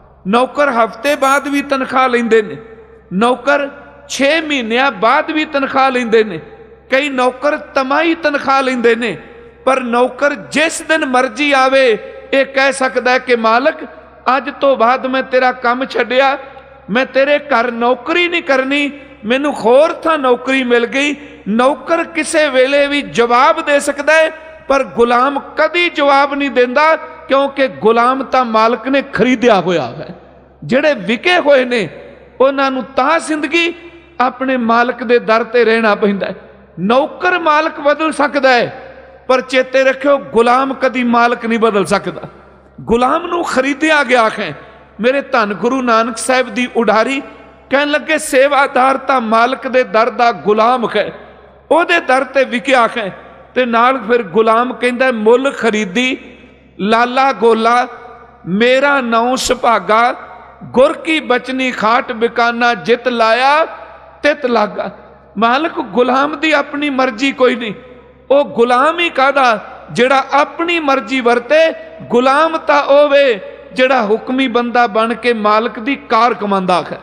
ਨੌਕਰ ਹਫ਼ਤੇ ਬਾਅਦ ਵੀ ਤਨਖਾਹ ਲੈਂਦੇ ਨੇ, ਨੌਕਰ 6 ਮਹੀਨਿਆਂ ਬਾਅਦ ਵੀ ਤਨਖਾਹ ਲੈਂਦੇ ਨੇ, ਕਈ ਨੌਕਰ ਤਿਮਾਹੀ ਤਨਖਾਹ ਲੈਂਦੇ ਨੇ। ਪਰ ਨੌਕਰ ਜਿਸ ਦਿਨ ਮਰਜ਼ੀ ਆਵੇ ਇਹ ਕਹਿ ਸਕਦਾ ਹੈ ਕਿ ਮਾਲਕ ਅੱਜ ਤੋਂ ਬਾਅਦ ਮੈਂ ਤੇਰਾ ਕੰਮ ਛੱਡਿਆ, ਮੈਂ ਤੇਰੇ ਘਰ ਨੌਕਰੀ ਨਹੀਂ ਕਰਨੀ, ਮੈਨੂੰ ਹੋਰ ਥਾਂ ਨੌਕਰੀ ਮਿਲ ਗਈ। ਨੌਕਰ ਕਿਸੇ ਵੇਲੇ ਵੀ ਜਵਾਬ ਦੇ ਸਕਦਾ ਹੈ, ਪਰ ਗੁਲਾਮ ਕਦੀ ਜਵਾਬ ਨਹੀਂ ਦਿੰਦਾ, ਕਿਉਂਕਿ ਗੁਲਾਮ ਤਾਂ ਮਾਲਕ ਨੇ ਖਰੀਦਿਆ ਹੋਇਆ ਹੈ। ਜਿਹੜੇ ਵਿਕੇ ਹੋਏ ਨੇ ਉਹਨਾਂ ਨੂੰ ਤਾਂ ਜ਼ਿੰਦਗੀ ਆਪਣੇ ਮਾਲਕ ਦੇ ਦਰ ਤੇ ਰਹਿਣਾ ਪੈਂਦਾ ਹੈ। ਨੌਕਰ ਮਾਲਕ ਬਦਲ ਸਕਦਾ ਹੈ, ਪਰ ਚੇਤੇ ਰੱਖਿਓ ਗੁਲਾਮ ਕਦੀ ਮਾਲਕ ਨਹੀਂ ਬਦਲ ਸਕਦਾ। ਗੁਲਾਮ ਨੂੰ ਖਰੀਦਿਆ ਗਿਆ ਹੈ। ਮੇਰੇ ਧੰਨ ਗੁਰੂ ਨਾਨਕ ਸਾਹਿਬ ਦੀ ਉਡਾਰੀ ਕਹਿਣ ਲੱਗੇ, ਸੇਵਾਦਾਰ ਤਾਂ ਮਾਲਕ ਦੇ ਦਰ ਦਾ ਗੁਲਾਮ ਹੈ, ਉਹਦੇ ਦਰ ਤੇ ਵਿਕਿਆ ਹੈ। ਤੇ ਨਾਲ ਫਿਰ ਗੁਲਾਮ ਕਹਿੰਦਾ, ਮੁੱਲ ਖਰੀਦੀ ਲਾਲਾ ਗੋਲਾ, ਮੇਰਾ ਨਾਉ ਸੁਭਾਗਾ, ਗੁਰ ਕੀ ਬਚਨੀ ਖਾਟ ਬਿਕਾਨਾ, ਜਿਤ ਲਾਇਆ ਤਿਤ ਲਾਗਾ। ਮਾਲਕ ਗੁਲਾਮ ਦੀ ਆਪਣੀ ਮਰਜ਼ੀ ਕੋਈ ਨਹੀਂ, ਉਹ ਗੁਲਾਮ ਹੀ ਕਾਹਦਾ ਜਿਹੜਾ ਆਪਣੀ ਮਰਜ਼ੀ ਵਰਤੇ। ਗੁਲਾਮ ਤਾਂ ਉਹ ਵੇ ਜਿਹੜਾ ਹੁਕਮੀ ਬੰਦਾ ਬਣ ਕੇ ਮਾਲਕ ਦੀ ਕਾਰ ਕਮਾਉਂਦਾ ਹੈ।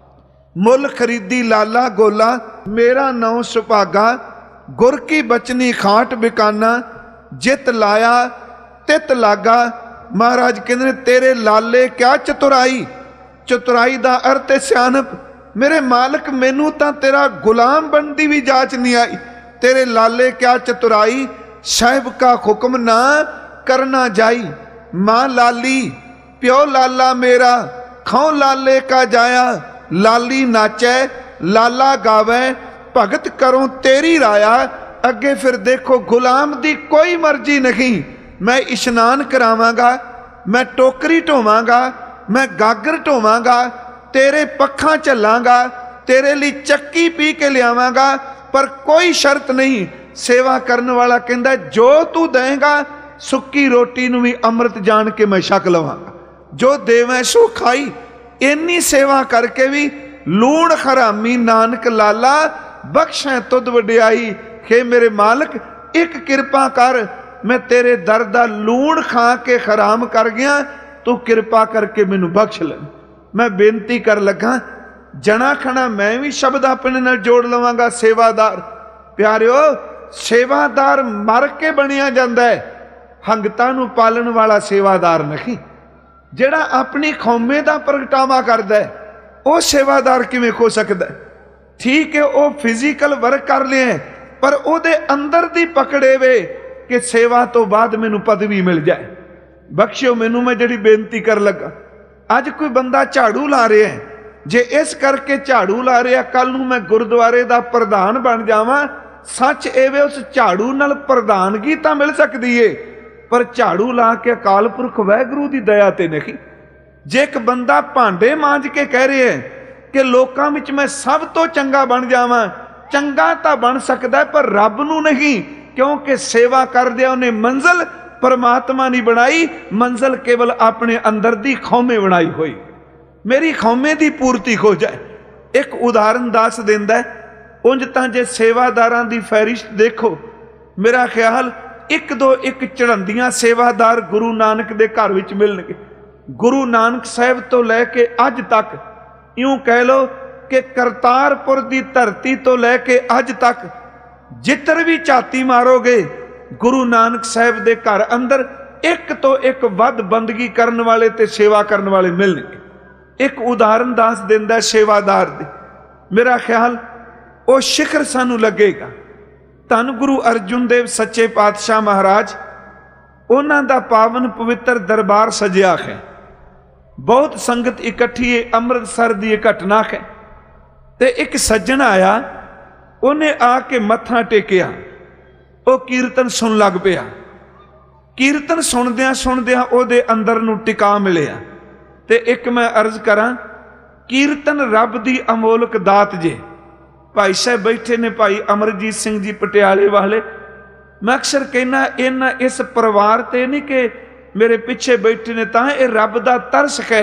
ਮੁੱਲ ਖਰੀਦੀ ਲਾਲਾ ਗੋਲਾ, ਮੇਰਾ ਨਾਉ ਸੁਭਾਗਾ, ਗੁਰ ਕੀ ਬਚਨੀ ਖਾਟ ਬਿਕਾਨਾ, ਜਿਤ ਲਾਇਆ ਤਿਤ ਲਾਗਾ। ਮਹਾਰਾਜ ਕਹਿੰਦੇ ਨੇ, ਤੇਰੇ ਲਾਲੇ ਕਿਆ ਚਤੁਰਾਈ। ਚਤੁਰਾਈ ਦਾ ਅਰਥ ਹੈ ਸਿਆਣਪ। ਮੇਰੇ ਮਾਲਕ ਮੈਨੂੰ ਤਾਂ ਤੇਰਾ ਗੁਲਾਮ ਬਣਨ ਦੀ ਵੀ ਜਾਚ ਨਹੀਂ ਆਈ। तेरे लाले क्या चतुराई, साहिब का हुक्म ना करना जाई। माँ लाली प्यो लाला मेरा, खाओ लाले का जाया। लाली नाचे लाला गावे, भगत करो तेरी राया। अगे फिर देखो गुलाम दी कोई मर्जी नहीं। मैं इशनान करावांगा, मैं टोकरी ढोवांगा, मैं गागर ढोवांगा, तेरे पक्खा झलांगा, तेरे लिए चक्की पी के लियावांगा, पर कोई शर्त नहीं। सेवा करने वाला कहता जो तू देगा सुक्की रोटी नूं भी अमृत जान के मैं छक लवांगा, जो देवें सो खाई। इन्नी सेवा करके भी लूण हरामी नानक लाला, बख्शें तुद वडियाई। हे मेरे मालिक एक किरपा कर, मैं तेरे दर दा लूण खा के हराम कर गया, तू किरपा करके मैनू बख्श ले। मैं बेनती कर लगा, जना खना मैं भी शब्द अपने नाल जोड़ लवांगा। सेवादार प्यारिओ, सेवादार मर के बनिया जांदा है, हंगतां नूं पालन वाला सेवादार नहीं। जिहड़ा अपनी कौमे दा प्रगटावा करदा है वो सेवादार किवें हो सकदा है? ठीक है वो फिजिकल वर्क कर लिया, पर उहदे अंदर दी पकड़े वे कि सेवा तो बाद मैनू पदवी मिल जाए। बख्शिओ मैनू, मैं जिहड़ी बेनती कर लगा, अज कोई बंदा झाड़ू ला रहा है, जे इस करके झाड़ू ला रहा कल नूं मैं गुरुद्वारे दा प्रधान बन जावां, सच एवे उस झाड़ू नाल प्रधानगी तां मिल सकदी है, पर झाड़ू ला के अकाल पुरख वाहिगुरू दी दया ते नहीं। जे एक बंदा भांडे मांज के कह रहा है कि लोकां विच मैं सब तो चंगा बन जावां, ਚੰਗਾ ਤਾਂ ਬਣ ਸਕਦਾ ਪਰ ਰੱਬ ਨੂੰ ਨਹੀਂ, ਕਿਉਂਕਿ ਸੇਵਾ ਕਰਦਿਆਂ ਉਹਨੇ ਮੰਜ਼ਿਲ परमात्मा नहीं बनाई, मंजिल केवल अपने अंदर दी खौमे बनाई हुई। मेरी खौमे दी पूर्ति हो जाए। एक उदाहरण दस देंदा है, उंज तां जे सेवादारां दी फहरिस्त देखो, मेरा ख्याल एक दो एक चढ़ंदियां सेवादार गुरु नानक दे घर विच मिलणगे। गुरु नानक साहब तो लैके अज तक यूं कह लो कि करतारपुर दी धरती तो लैके अज तक जिधर भी झाती मारोगे गुरु नानक साहब दे घर अंदर एक तो एक वध बंदगी करने वाले ते सेवा करने वाले मिलणगे। एक उदाहरण दस दिंदा सेवादार दी, मेरा ख्याल वो शिखर सानू लगेगा। धन गुरु अर्जुन देव सच्चे पातशाह महाराज, उन्हां दा पावन पवित्र दरबार सजिया है, बहुत संगत इकट्ठी है, अमृतसर दी घटना है। ते एक सज्जन आया, उन्हें आके मत्था टेकिया, वो कीर्तन सुन लग पिया। कीर्तन सुनदियां सुनदियां ओदे अंदर नूं टिका मिलिया। ते एक मैं अर्ज करा, कीर्तन रब दी अमोलक दात जे। भाई साहब बैठे ने, भाई अमरजीत सिंह जी पटियाले वाले। मैं अक्सर कहना इन्हां इस परिवार ते नहीं कि मेरे पिछे बैठे ने तां ये रब दा तरस है।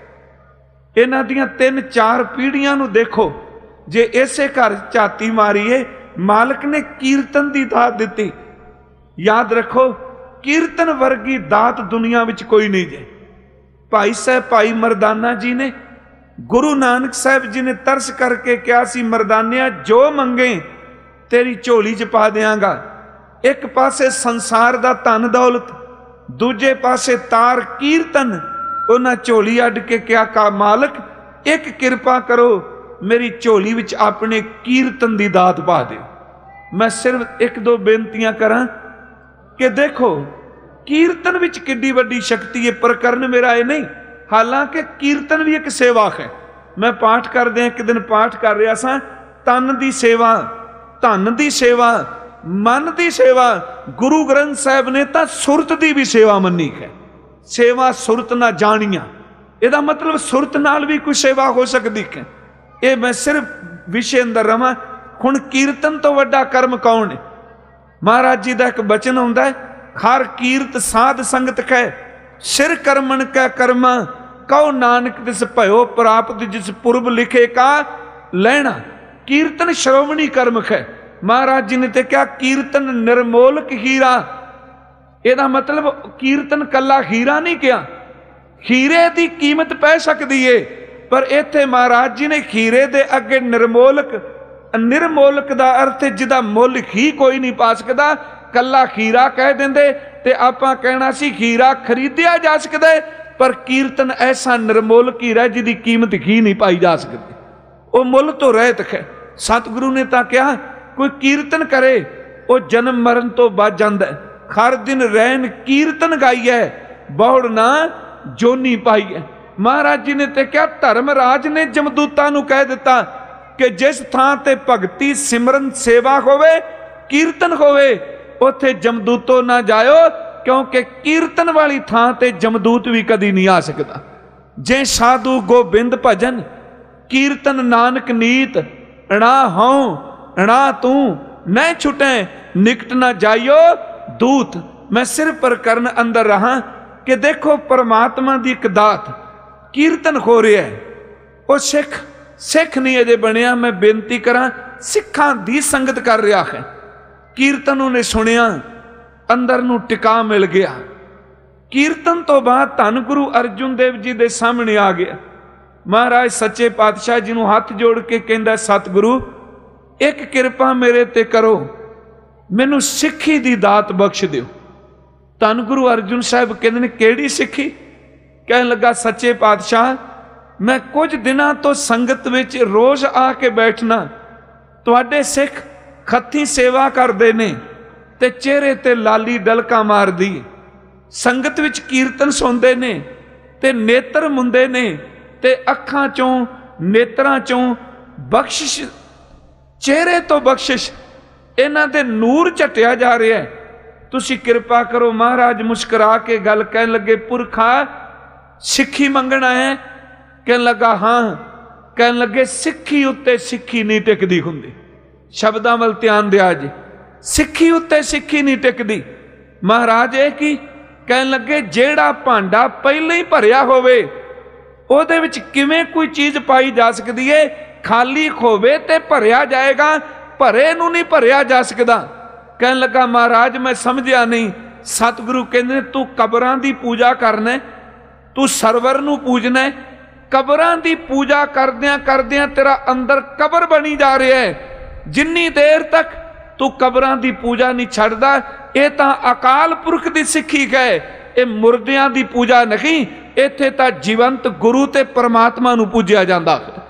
इन्हां दियां 3-4 पीढ़ियां नूं देखो, जे इसे घर झाती मारीए, मालिक ने कीर्तन की दात दी। याद रखो, कीर्तन वर्गी दात दुनिया विच कोई नहीं जे। भाई साहब भाई मरदाना जी ने, गुरु नानक साहब जी ने तरस करके कहा सी, मरदानिया जो मंगे तेरी झोली च पा देंगा। एक पासे संसार दा धन दौलत, दूजे पासे तार कीर्तन। उन्हां झोली अड के क्या कहा, मालिक एक किरपा करो, मेरी झोली विच अपने कीर्तन की दात पा दो। मैं सिर्फ एक दो बेनतियां करा कि देखो कीर्तन विच किड्डी वड्डी शक्ति है। प्रकरण मेरा ये नहीं, हालांकि कीर्तन भी एक सेवा है। मैं पाठ करदे एक दिन पाठ कर रहा सा, तन की सेवा, धन की सेवा, मन की सेवा। गुरु ग्रंथ साहब ने तो सुरत की भी सेवा मनी है। सेवा सुरत ना जानिया, यदा मतलब सुरत नाल भी कोई सेवा हो सकती है। ये मैं सिर्फ विषय अंदर रहा। हुण कीर्तन तो वड्डा कर्म कौन है? महाराज जी का एक बचन आउंदा है, हर कीर्त साध संगत कै, सिर कर्मन कै कर्मा, कहो नानक तिस भयो प्राप्त जिस पुरब लिखे का लैना। कीर्तन श्रोमणी कर्म है। महाराज जी ने तो क्या, कीर्तन निर्मोलक हीरा। यदा मतलब कीर्तन कला हीरा नहीं किया, हीरे की कीमत पै सकती है, पर इत्थे महाराज जी ने हीरे दे अगे निर्मोलक, निर्मोलक दा अर्थ जिदा मुल ही कोई नहीं पा सकता। कला हीरा कह देंदे ते आपां कहना सी हीरा खरीदिया जा सकता है, पर कीर्तन ऐसा निर्मोलक हीरा जिदी कीमत ही नहीं पाई जा सकती, वो मुल तो रहत है। सतगुरु ने तो कहा, कोई कीर्तन करे वो जन्म मरण तो बच जांदा है। हर दिन रैन कीर्तन गाइए, बहुड़ ना जोनी पाई है। महाराज जी ने तो क्या, धर्मराज ने जमदूतां नूं कह दिता कि जिस थां ते भगती सिमरन सेवा होवे, कीर्तन होवे, उत्थे जमदूतो ना जाओ, क्योंकि कीर्तन वाली थां ते जमदूत भी कदी नहीं आ सकता। जे साधु गोबिंद भजन, कीर्तन नानक नीत, अणा हूं अणा तू न छुटे, निकट ना जाइयो दूत। मैं सिर्फ प्रकरण अंदर रहा कि देखो परमात्मा की एक दात, कीर्तन हो रहा है। वो सिख नहीं अजे बनया। मैं बेनती करा, सिखां दी संगत कर रहा है। कीर्तन उन्हें सुनिया, अंदर नूं टिका मिल गया। कीर्तन तो बाद धन गुरु अर्जुन देव जी दे सामने आ गया। महाराज सच्चे पातशाह जी नूं हाथ जोड़ के कहंदा, सतगुरु एक किरपा मेरे ते करो, मैनू सिक्खी दी दात बख्श दिओ। धन गुरु अर्जुन साहब कहंदे ने, किहड़ी सिक्खी? कहन लगा, सच्चे पातशाह मैं कुछ दिनों तो संगत विच रोज आके बैठना, तुहाडे सिख खत्ती सेवा करते ने ते चेहरे ते लाली डलका मारदी, संगत विच कीर्तन सुनते ने ते नेत्र मुंदे ने ते अखां चों नेत्रां चों बख्शिश, चेहरे तो बख्शिश, इन्हां दे नूर झटिया जा रहा है। तुसी किरपा करो। महाराज मुस्कुरा के गल कहन लगे, पुरखा सिक्खी मंगना है? कहन लगा हाँ। कहन लगे, सिक्खी उत्ते सिक्खी नहीं टिकदी हुंदी। शब्दां वल ध्यान दिया जी। सिक्खी उत्ते सिक्खी नहीं टिकदी। महाराज ये की कहन लगे, जेड़ा भांडा पहले ही भरिया होवे ਉਹਦੇ ਵਿੱਚ ਕਿਵੇਂ कोई चीज़ पाई जा सकती है? खाली होवे ते भरिया जाएगा, भरे नूं नहीं भरिया जा सकता। कहन लगा महाराज मैं समझिया नहीं। सतगुरु कहंदे तू कबरां दी पूजा करना, तू सरवर नूं पूजना। कबरां दी पूजा करदियां करदियां तेरा अंदर कबर बनी जा रहा है। जिन्नी देर तक तू कबरां दी पूजा नहीं छड्डदा, ये तां अकाल पुरख दी सिੱਖੀ है, ये मुर्दियां दी पूजा नहीं। इत्थे तां जीवंत गुरु ते परमात्मा नूं पूजिया जांदा।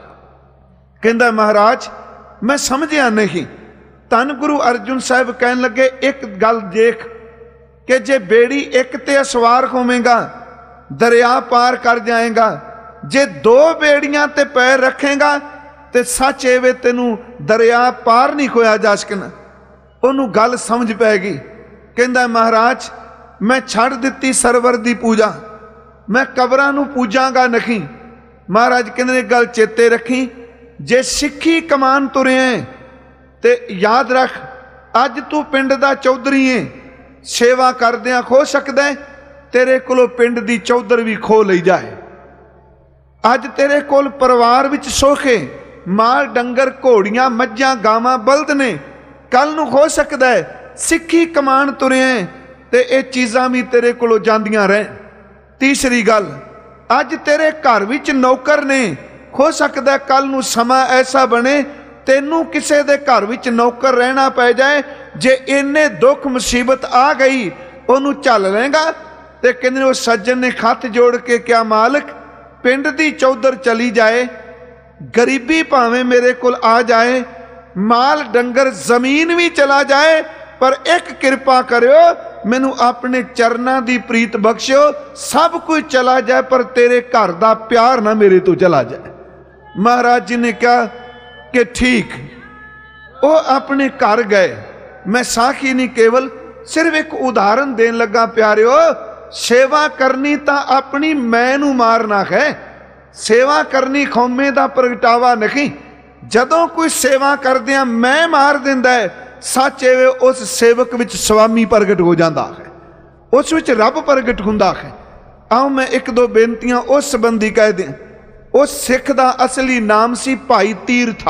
कहंदा महाराज मैं समझिया नहीं। धन गुरु अर्जुन साहब कहन लगे, एक गल देख कि जे बेड़ी एक ते सवार होवेगा दरिया पार कर जाएगा, जे दो बेड़ियां ते पैर रखेगा ते सच एवे तेनू दरिया पार नहीं होया जा सकना। उन्होंने गल समझ पैगी। कहंदा महाराज मैं छड़ दिती सरवर दी पूजा, मैं कबरां नूं पूजांगा नहीं। महाराज कहंदे गल चेते रखी, जे सिੱਖੀ कमान तुरे ते याद रख अज तू पिंड दा चौधरी है, सेवा करदियां खो सकदा है तेरे कोलों पिंड दी चौधर भी खो लई जाए। अज तेरे कोल परिवार विच सोखे माल डंगर घोड़ियां मज्जां गावां बलद ने, कल नूं हो सकदा है सिੱਖੀ कमान तुरे ते ये चीज़ां भी तेरे कोलों जांदियां रह। तीसरी गल, अज तेरे घर विच नौकर ने, हो सकता है कल नूं समा ऐसा बने तेनू किसी दे घर विच नौकर रहना पै जाए। जे इन्ने दुख मुसीबत आ गई उन्हों झल लेगा। तो कहते वो सज्जन ने खत जोड़ के क्या मालिक पिंड दी चौधर चली जाए, गरीबी भावें मेरे कोल आ जाए, माल डंगर जमीन भी चला जाए, पर एक कृपा करियो मैनू अपने चरना दी प्रीत बख्शियो। सब कुछ चला जाए पर तेरे घर दा प्यार ना मेरे तो चला जाए। महाराज जी ने कहा कि ठीक। वो अपने घर गए। मैं साखी नहीं केवल सिर्फ एक उदाहरण देन लगा प्यारियो। सेवा करनी तो अपनी मैं नू मारना है, सेवा करनी खौमे दा प्रगटावा नहीं। जदों कोई सेवा करदियां मैं मार दिंदा है, सच एवे उस सेवक विच स्वामी प्रगट हो जाता है, उस विच रब प्रगट हुंदा है। आओ मैं एक दो बेनतियां उस संबंधी कह दें। उस सिख दा असली नाम सी भाई तीरथा,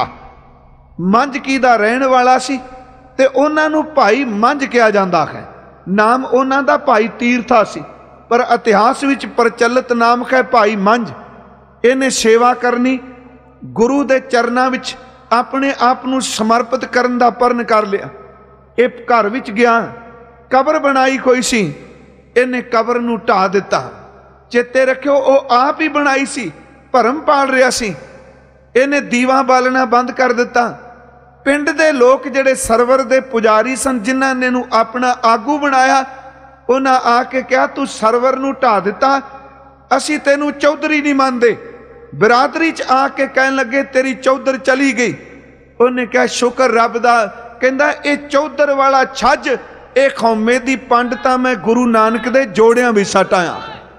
मंझकी दा रहन वाला सी ते उन्हां नूं भाई मंझ कहा जाता है। नाम उन्हां दा भाई तीरथा सी, पर इतिहास विच प्रचलित नाम है भाई मंझ। इन्हें सेवा करनी, गुरु दे चरनां विच अपने आप नूं समर्पित करन दा प्रण कर लिया। एक घर विच गया, कबर बनाई कोई सी, इन्हें कबर नूं ढा दिता। चेते रखियो वो आप ही बनाई सी, भरम पाल रहा सी। इन्हें दीवा बालना बंद कर दिता। पिंड दे लोग जिहड़े सरवर दे पुजारी सन, जिन्हां ने नूं अपना आगू बनाया, उन्हां आके कहा तू सरवर नूं ढा दिता, असीं तैनूं चौधरी नहीं मानदे। बिरादरी च आके कहन लगे तेरी चौधर चली गई। उन्हें कहा शुक्र रब दा। कहंदा ये चौधर वाला छज ये कौमे दी पंड तां मैं गुरु नानक दे जोड़ियां भी सट आया।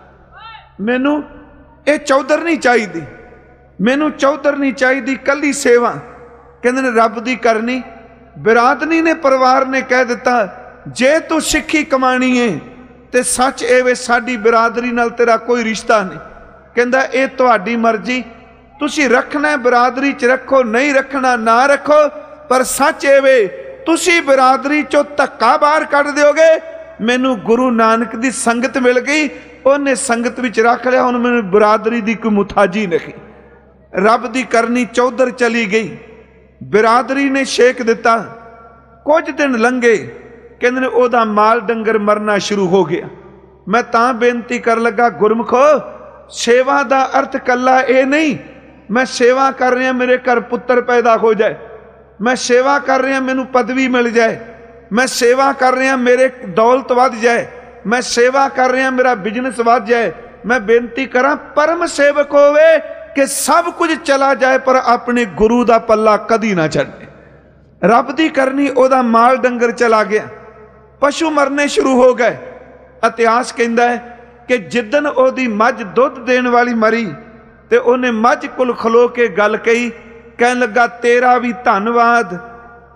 मैनू ये चौधर नहीं चाहिदी, मैनू चौधर नहीं चाहिदी, कली सेवा कहंदे ने रब दी करनी। बिरादरी ने परिवार ने कह दिता जे तू सिੱਖੀ कमानी है ते सच एवे साडी बिरादरी नाल तेरा कोई रिश्ता नहीं। कहंदा ये तुहाडी मर्जी, तुसी रखना है बिरादरी च रखो, नहीं रखना ना रखो, पर सच एवे तुसी बिरादरी चो धक्का बाहर कढ़ दोगे। मैनू गुरु नानक दी संगत मिल गई, उन्हें संगत विच रख लिया, हुण मैनू बिरादरी दी कोई मुथाजी नहीं। रब दी करनी चौधर चली गई, बिरादरी ने शेक दिता। कुछ दिन लंघे, कहंदे ने ओदा माल डंगर मरना शुरू हो गया। मैं तां बेनती कर लगा गुरमुखो, सेवा दा अर्थ कला ये नहीं मैं सेवा कर रहा मेरे घर पुत्र पैदा हो जाए, मैं सेवा कर रहा मैनू पदवी मिल जाए, मैं सेवा कर रहा मेरे दौलत वध जाए, मैं सेवा कर रहा मेरा बिजनेस वध जाए। मैं बेनती करा परम सेवक होवे कि सब कुछ चला जाए पर अपने गुरु दा पल्ला कदी ना छड्डे। रब दी करनी ओदा माल डंगर चला गया, पशु मरने शुरू हो गए। इतिहास कहता है कि जिदन ओदी मझ दुध देने वाली मरी ते उन्हें मझ कोल खलो के गल कही, कहन लगा तेरा भी धन्नवाद,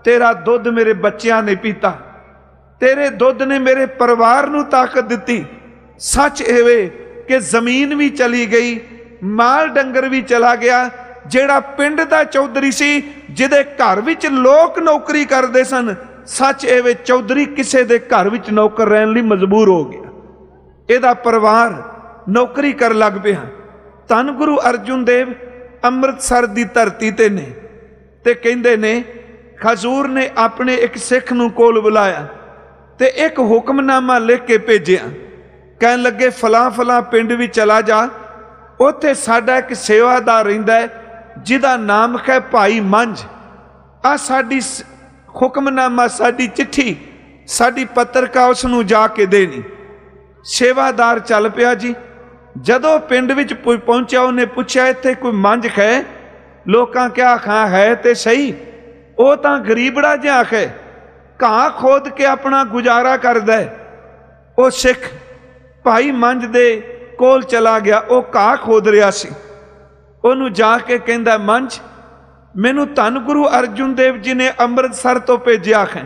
तेरा दुध मेरे बच्चियां ने पीता, तेरे दुध ने मेरे परिवार नूं ताकत दिती। सच एवे कि जमीन भी चली गई, माल डंगर भी चला गया। जेड़ा पिंड दा चौधरी सी, जिहदे घर विच लोक नौकरी करदे सन, सच एवे चौधरी किसे दे घर विच नौकर रहन लई मजबूर हो गया। इहदा परिवार नौकरी कर लग पिया। धन गुरु अर्जुन देव अमृतसर दी धरती ते ने, ते कहंदे ने हजूर ने अपने एक सिख नूं कोल बुलाया ते एक हुक्मनामा लिख के भेजिया। कहन लगे फलां फलां पिंड भी चला जा, उत्थे साडा एक सेवादार रहिंदा है जिहदा नाम है भाई मंझ। आ साडी हुक्मनामा, साडी चिट्ठी, साडी पत्रिका उसनूं जाके देनी। सेवादार चल पिया जी। जदों पिंड विच पहुंचा, उन्हें पूछा इत्थे कोई मंझ है? लोकां क्या खां है ते सही, वो तां गरीबड़ा जिहा है, घाह खोद के अपना गुजारा करदा है। वो सिख भाई मंझ दे कोल चला गया, वो घाह खोद रहा सी। ओनू जाके कहंदा मंझ, मैनू धन गुरु अर्जुन देव जी ने अमृतसर तो भेजिया है।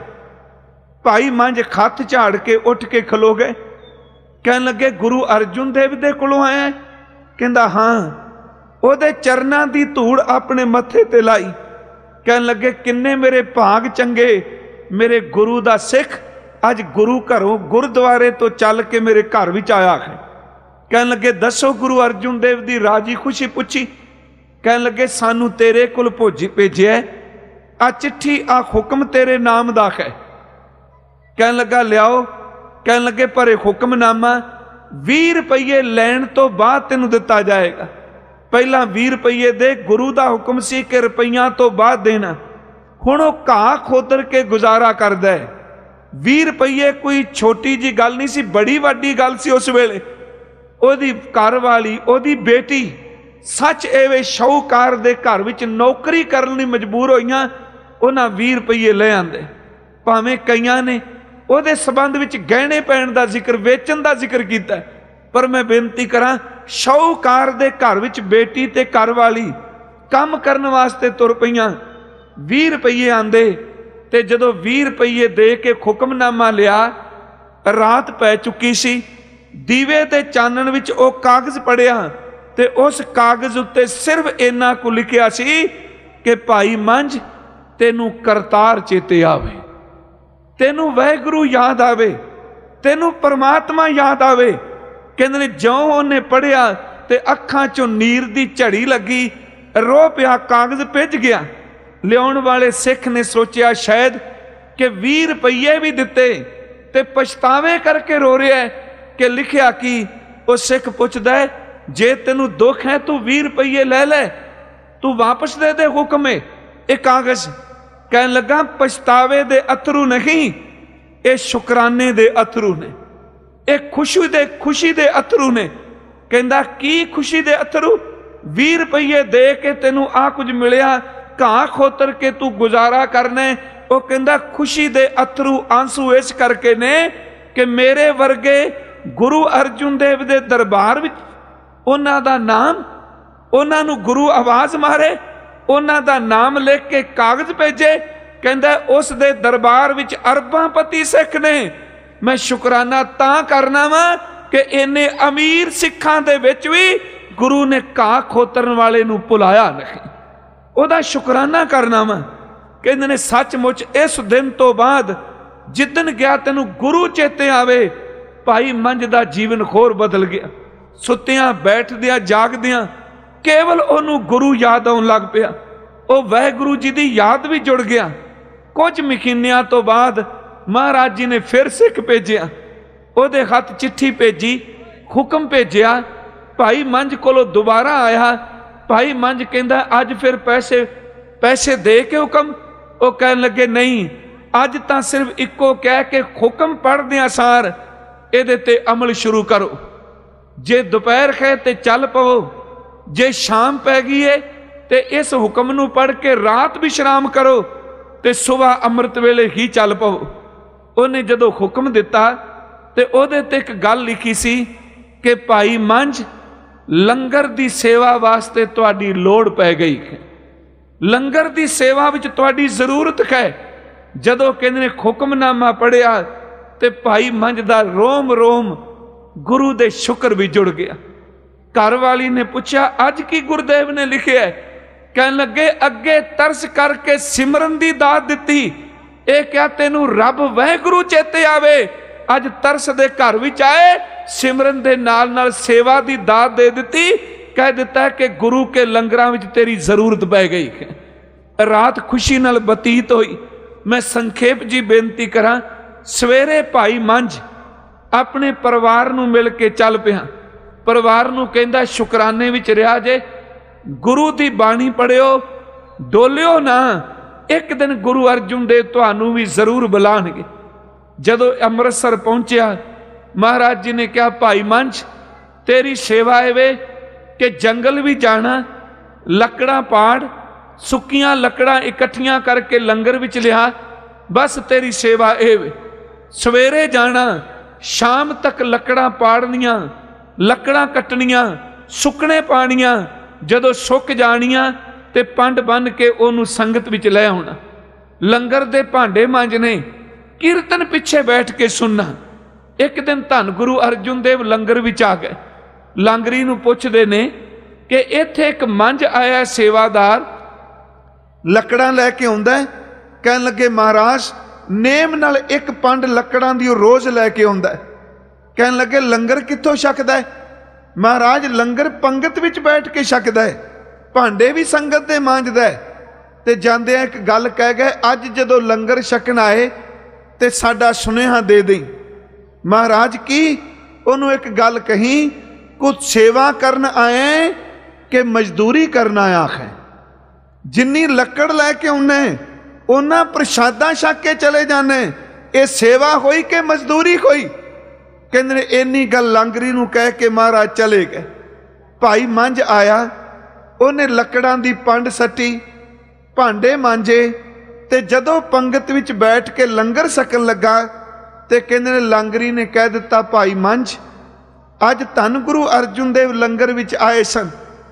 भाई मंझ खत झाड़ के उठ के खलो गए। कहन लगे गुरु अर्जुन देव दे कोलों आया? कहंदा हाँ। ओदे चरनां दी धूड़ अपने मत्थे ते लाई। कहन लगे किन्ने मेरे भाग चंगे, मेरे गुरु दा सिख अज गुरु घरों गुरुद्वारे तो चल के मेरे घर विच आया है। कहन लगे दसो गुरु अर्जुन देव दी राजी खुशी पुछी। कहन लगे सानू तेरे कोल भेजिया, आ चिट्ठी आ हुक्म तेरे नाम दा है। कहन लगा लियाओ। कहन लगे पर हुक्मनामा 20 रुपये लैण तो बाद तेनू दिता जाएगा। पहला 20 रुपये दे, गुरु दा हुक्म सी कि रुपइया तो बाद देना। हुण वो घाह खोदर के गुजारा करदा है। 20 रुपये कोई छोटी जी गल नहीं सी, बड़ी वड्डी गल सी। उस वेले ओदी घर वाली, ओदी बेटी सच एवे शाहूकार दे घर विच नौकरी करन लई मजबूर होईयां। उन्हां 20 रुपये ले आंदे। भावें कईयां ने ਉਹਦੇ संबंध विच गहने पैण दा जिक्र, वेचन दा जिक्र कीता, पर मैं बेनती करां शाहूकार दे घर विच बेटी ते घर वाली काम करन वास्ते तुर पईयां। 20 रुपये आंदे ते जदों 20 रुपये दे के हुक्मनामा लिया, रात पै चुकी सी। दीवे दे चानण विच ओ कागज पढ़िया ते उस कागज उत्ते सिर्फ इन्ना को लिखिया सी कि भाई मंझ तेनू करतार चेते आवे, तेनू वाहिगुरू याद आवे, तेनू परमात्मा याद आवे। कहंदे ने ज्यों उन्हें पढ़िया ते अखां चों नीर दी झड़ी लगी, रो पिया, कागज भिज गया। लियाउण वाले सिख ने सोचिया शायद कि 20 रुपये भी दिते ते पछतावे करके रो रहा है कि लिखिया कि वो सिख पुछदा है जे तेनू दुख है तू 20 रुपये ले ले, तू वापस दे दे हुक्म है ये कागज। कहन लगा पछतावे दे अथरू नहीं, ये शुकराने दे अथरू ने, ये खुशी दे अथरू ने। कहंदा की खुशी दे अथरू? 20 रुपये दे के तेनू आ कुछ मिलिया, घाह खोतर के तू गुजारा करने। वो कहंदा खुशी दे अथरू आंसू इस करके ने कि मेरे वर्गे गुरु अर्जुन देव दे दरबार विच उन्हां दा नाम, उन्हां नू गुरु आवाज मारे, उन्हां दा नाम लिख के कागज भेजे। कहंदा उस दे दरबार विच अरबां पति सिख ने। मैं शुकराना तां करना वा कि इन्ने अमीर सिखां दे विच भी गुरु ने घाह खोतरन वाले नू भुलाया नहीं, ओहदा शुकराना करना वा। कहंदे ने सचमुच इस दिन तो बाद जिदन गया तेनू गुरु चेते आवे, भाई मंझ दा जीवन होर बदल गया। सुत्तियां बैठदियां जागदियां केवल ओनू गुरु याद आउण लग पिया। ओ वाहिगुरू जी दी याद भी जुड़ गया। कुछ महीनियां तो बाद महाराज जी ने फिर सिख भेजिया, ओदे हथ चिट्ठी भेजी, हुक्म भेजिया। भाई मंझ कोलों दोबारा आया। भाई मंझ कहंदा अज फिर पैसे दे के हुक्म? वो कहन लगे नहीं, अज तां सिर्फ इको कह के हुक्म पढ़दियां सार इहदे ते अमल शुरू करो। जे दोपहर है ते चल पवो, जे शाम पै गई है ते इस हुक्म नू पढ़ के रात विश्राम करो ते सुबह अमृत वेले ही चल पवो। उन्हें जदों हुक्म दिता ते ओहदे ते एक गल लिखी सी कि भाई मंझ लंगर दी सेवा वास्ते तुहाडी लोड़ पै गई है, लंगर दी सेवा विच तुहाडी जरूरत है। जदों कहते ने हुक्मनामा पढ़िया ते भाई मंझ दा रोम रोम गुरु दे शुक्र भी जुड़ गया। घर वाली ने पूछा अज की गुरुदेव ने लिखिया है? कहन लगे अगे तरस करके सिमरन दी दात दिती, ये क्या तेनू रब वाहिगुरु चेते आवे, अज तरस दे घर विच आए, सिमरन दे नाल नाल सेवा दी दात दे दिती, कह दिता है कि गुरु के लंगरां विच तेरी जरूरत पै गई। रात खुशी नाल बतीत हुई। मैं संखेप जी बेनती करा, सवेरे भाई मंझ अपने परिवार नूं मिल के चल पिया। परिवार नूं कहंदा शुकराने विच रहा जे, गुरु दी बाणी पढ़ियो, डोलियो ना, एक दिन गुरु अर्जुन देव तुहानूं भी जरूर बुलाणगे। जदों अमृतसर पहुंचिया महाराज जी ने कहा भाई मंझ तेरी सेवा है वे कि जंगल भी जाना, लकड़ा पाड़, सुक्कियां लकड़ा इकट्ठियां करके लंगर विच लिया, बस तेरी सेवा ए वे। सवेरे जाना, शाम तक लकड़ा पाड़नियां, लकड़ा कटनियां, सुकने पानियां, जदों सुक जानियां ते पंड बन के ओनू संगत विच लै आउणा। लंगर दे भांडे मांजने, कीर्तन पिछे बैठ के सुनना। एक दिन धन गुरु अर्जुन देव लंगर विच आ गए। लांगरी नूं पुछदे ने कि इत्थे एक मंझ आया सेवादार, लकड़ां लैके आउंदा है। कहन लगे महाराज नेम नाल एक पंड लकड़ां दी रोज लैके आउंदा है। कहन लगे लंगर कित्थों छकदा है? महाराज लंगर पंगत विच बैठ के छकदा है, भांडे भी संगत दे मांजदा है। ते जांदे एक गल कह गए, अज जदों लंगर छकण आए ते साडा सुनेहा दे दें। महाराज की? उन्होंने एक गल कही, कुछ सेवा करन आए कि मजदूरी करना आया है। जिन्नी लकड़ लैके आउने उन्ना प्रसादा छक के चले जाने, ये सेवा होई कि मजदूरी होई? कहंदे इन्नी गल लांगरी नूं कह के महाराज चले गए। भाई मंझ आया, उन्हें लकड़ां दी पंड सट्टी, भांडे मांजे, ते जदों पंगत विच बैठ के लंगर सकन लगा ते कहंदे लांगरी ने कह दिता भाई मंझ अज धन गुरु अर्जुन देव लंगर विच आए सन।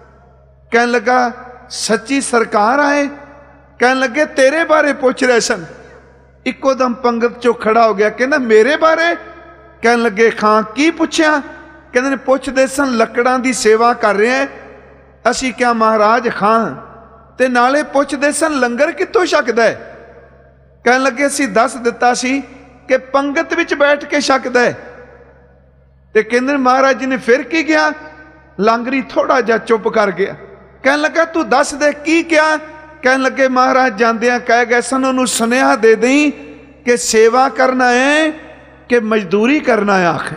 कहन लगा सच्ची सरकार आए? कहन लगे तेरे बारे पूछ रहे सन। इको दम पंगत चो खड़ा हो गया, कहना मेरे बारे? कहन लगे खां की पूछया? कहंदे पुछदे सन लकड़ां दी सेवा कर रहे हैं असी। क्या महाराज? खां। ते नाले पुछदे सन लंगर कित्थों छकदा है? कहन लगे असी दस दिता सी कि पंगत विच बैठ के छकदा है। ते कहंदे महाराज जी ने फिर की किया? लांगरी थोड़ा जा चुप कर गया। कहन लगा तू दस दे की क्या? कहन लगे महाराज जांदियां कह गए सन उन्होंने सुनेहा दे दें कि सेवा करना है कि मजदूरी करना है। आखे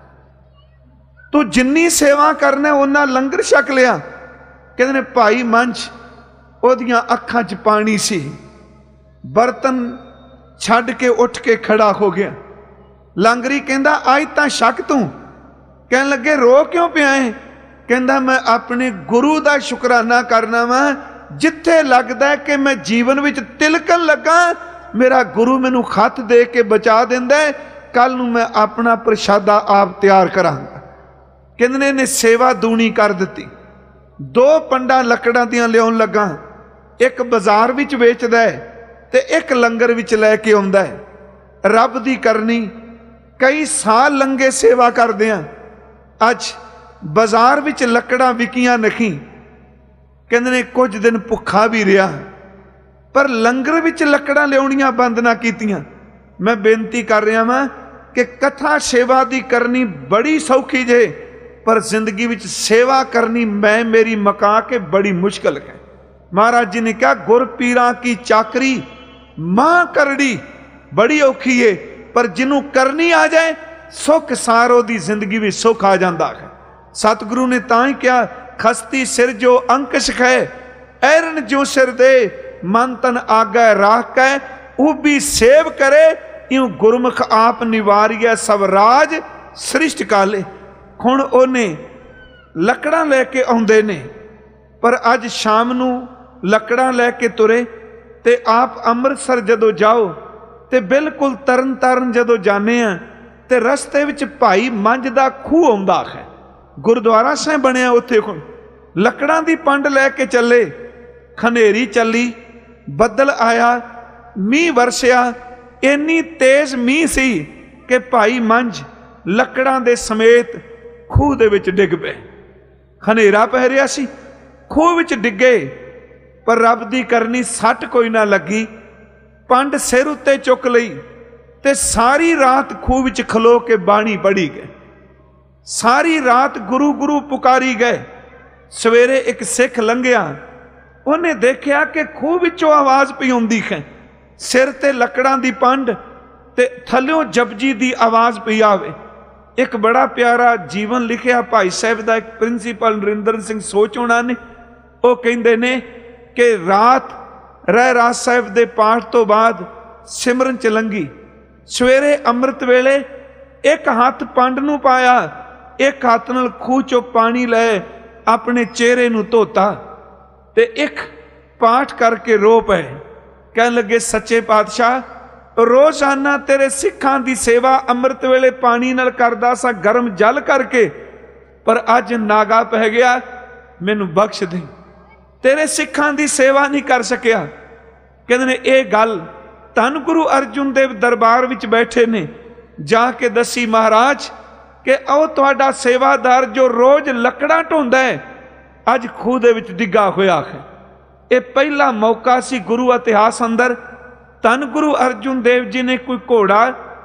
तू जिन्नी सेवा करना उन्ना लंगर छक लिया। कहंदे भाई मंझ ओदियां अखां च पानी सी, बर्तन छड़ के उठ के खड़ा हो गया। लांगरी कहंदा आज तां शक तू? कहन लगे रो क्यों पिया है? कहंदा मैं अपने गुरु दा शुकराना करना वा, जिथे लगदा है कि मैं जीवन विच तिलकन लगा मेरा गुरु मैनू खत दे के बचा दिंदा है, कल नूं मैं अपना प्रशादा आप तैयार करांगा। कहंदे ने सेवा दूनी कर दिती। दो पंडा लकड़ां दियां लियाउण लगा, एक बाजार विच वेचदा है ते एक लंगर विच लैके आउंदा है। रब दी करनी कई साल लंघे सेवा करदियां, अज बाजार विच लकड़ां विकियां नहीं। कहंदे ने कुछ दिन भुखा भी रहा, पर लंगर विच लकड़ां लियाउणियां बंद ना कीतियां। मैं बेनती कर रहा वां कि कथा सेवा दी करनी बड़ी सौखी जे, पर जिंदगी विच सेवा करनी मैं मेरी मका के बड़ी मुश्किल है। महाराज जी ने कहा गुर पीरां की चाकरी मां करड़ी बड़ी औखी है, पर जिन्हों करनी आ जाए सुख सारो दी जिंदगी भी सुख आ जाता है। सतगुरु ने तां ही क्या खस्ती सिर जो अंक सिखाए, ऐरन जो सिर दे मन तन आगे राख कै, उबी सेव करे इं गुरमुख आप निवारिया सब राज सृष्ट काले। हुण ओने लकड़ां लैके आउंदे ने, पर अज शाम नूं लकड़ां लैके तुरे ते आप अमृतसर जदों जाओ ते बिल्कुल तरन ताਰਨ जदों जाने आ ते रस्ते विच भाई मंझ दा खूह आउंदा है, गुरुद्वारा साहिब बनिया उत्थे। हुण लकड़ां दी पंड लैके चले, खनेरी चली, बदल आया, मीह वरसिया, इन्नी तेज मीह सी कि भाई मंझ लकड़ां दे समेत खूह दे विच डिग पे। हनेरा पै रिहा सी, खूह विच डिगे, पर रब दी करनी सट कोई ना लगी। पंड सिर उत्ते चुक लई ते सारी रात खूह विच खलो के बाणी पढ़ी गए। सारी रात गुरु गुरु पुकारी गए। सवेरे एक सिख लंघिया, उन्हें देखा कि खूह विचों आवाज़ पई आउंदी है, सिर ते लकड़ां दी पंड ते थल्लों जपजी दी आवाज़ पई आवे। एक बड़ा प्यारा जीवन लिखिया भाई साहब का एक प्रिंसीपल नरिंदर सिंह सोच होना ने। वो कहते ने कि रात रहरास साहब दे पाठ तो बाद सिमरन च लंघी। सवेरे अमृत वेले एक हाथ पंड नूं पाया, एक हाथ नाल खूह चों पानी लै अपने चेहरे नूं धोता ते एक पाठ करके रो पे। कह लगे सच्चे पातशाह, रोजाना तेरे सिखां दी सेवा अमृत वेले पानी नाल करदा सा गर्म जल करके, पर अज नागा पै गया, मैनू बख्श दे। तेरे सिखां दी सेवा नहीं कर सकिया। कहते ने यह गल धन गुरु अर्जुन देव दरबार विच बैठे ने, जाके दसी महाराज कि ओ तुहाडा सेवादार जो रोज लकड़ां ढोंदा है अज खूह दे विच डिग्गा होया है। ये पहला मौका सी गुरु इतिहास अंदर धन गुरु अर्जुन देव जी ने कोई घोड़ा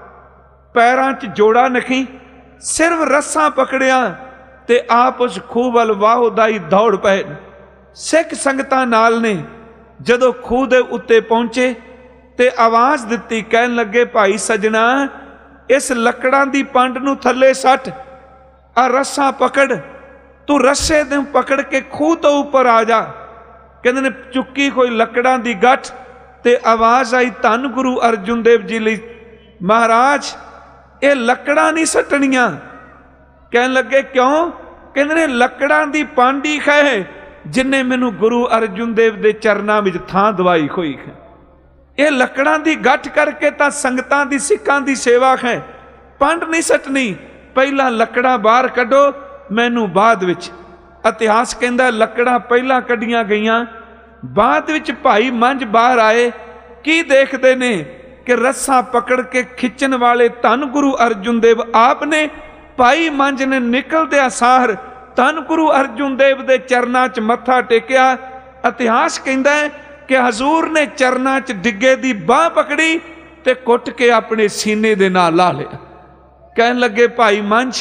पैरां च जोड़ा नहीं, सिर्फ रस्सा पकड़िया ते आप उस खूह वल वाहुदाई दौड़ पए। सिख संगतां नाल ने जदों खूह दे उत्ते पहुंचे ते आवाज़ दिती, कहन लगे भाई सजना, इस लकड़ां दी पंड नूं थल्ले सट, आ रस्सा पकड़, तू रस्से दे पकड़ के खूह तो ऊपर आ जा। कहते ने चुकी कोई लकड़ां दी गठ ते आवाज़ आई धन गुरु अर्जुन देव जी लई, महाराज ये लकड़ां नहीं सटनियां। कहन लगे क्यों? कहते ने लकड़ां दी पांडी है जिन्हें मैनू गुरु अर्जुन देव दे चरनां विच थां दवाई होई है। ये लकड़ां दी गठ करके तां संगतां दी सिखां दी सेवा है, पंड नहीं सटनी। पहला लकड़ां बाहर कढो, मैनू बाद विच। इतिहास कहंदा लकड़ां पहला कढ़ियां गईयां, बाद विच भाई मंझ बाहर आए। की देखते ने कि रस्सा पकड़ के खिंचण वाले धन गुरु अर्जुन देव आप ने। भाई मंझ ने निकलदे सार धन गुरु अर्जुन देव दे चरनां च मत्था टेकिया। इतिहास कहंदा है कि हजूर ने चरनां च डिगे दी बाह पकड़ी ते कुट के अपने सीने दे नाल ला लिया। कहन लगे भाई मंझ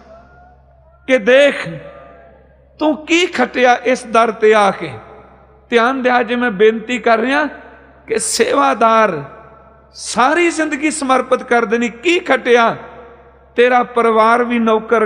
कि देख तू की खटिया इस दर ते आके। ध्यान दिया जे मैं बेनती कर रहा कि सेवादार सारी जिंदगी समर्पित कर देनी, की खटिया? तेरा परिवार भी नौकर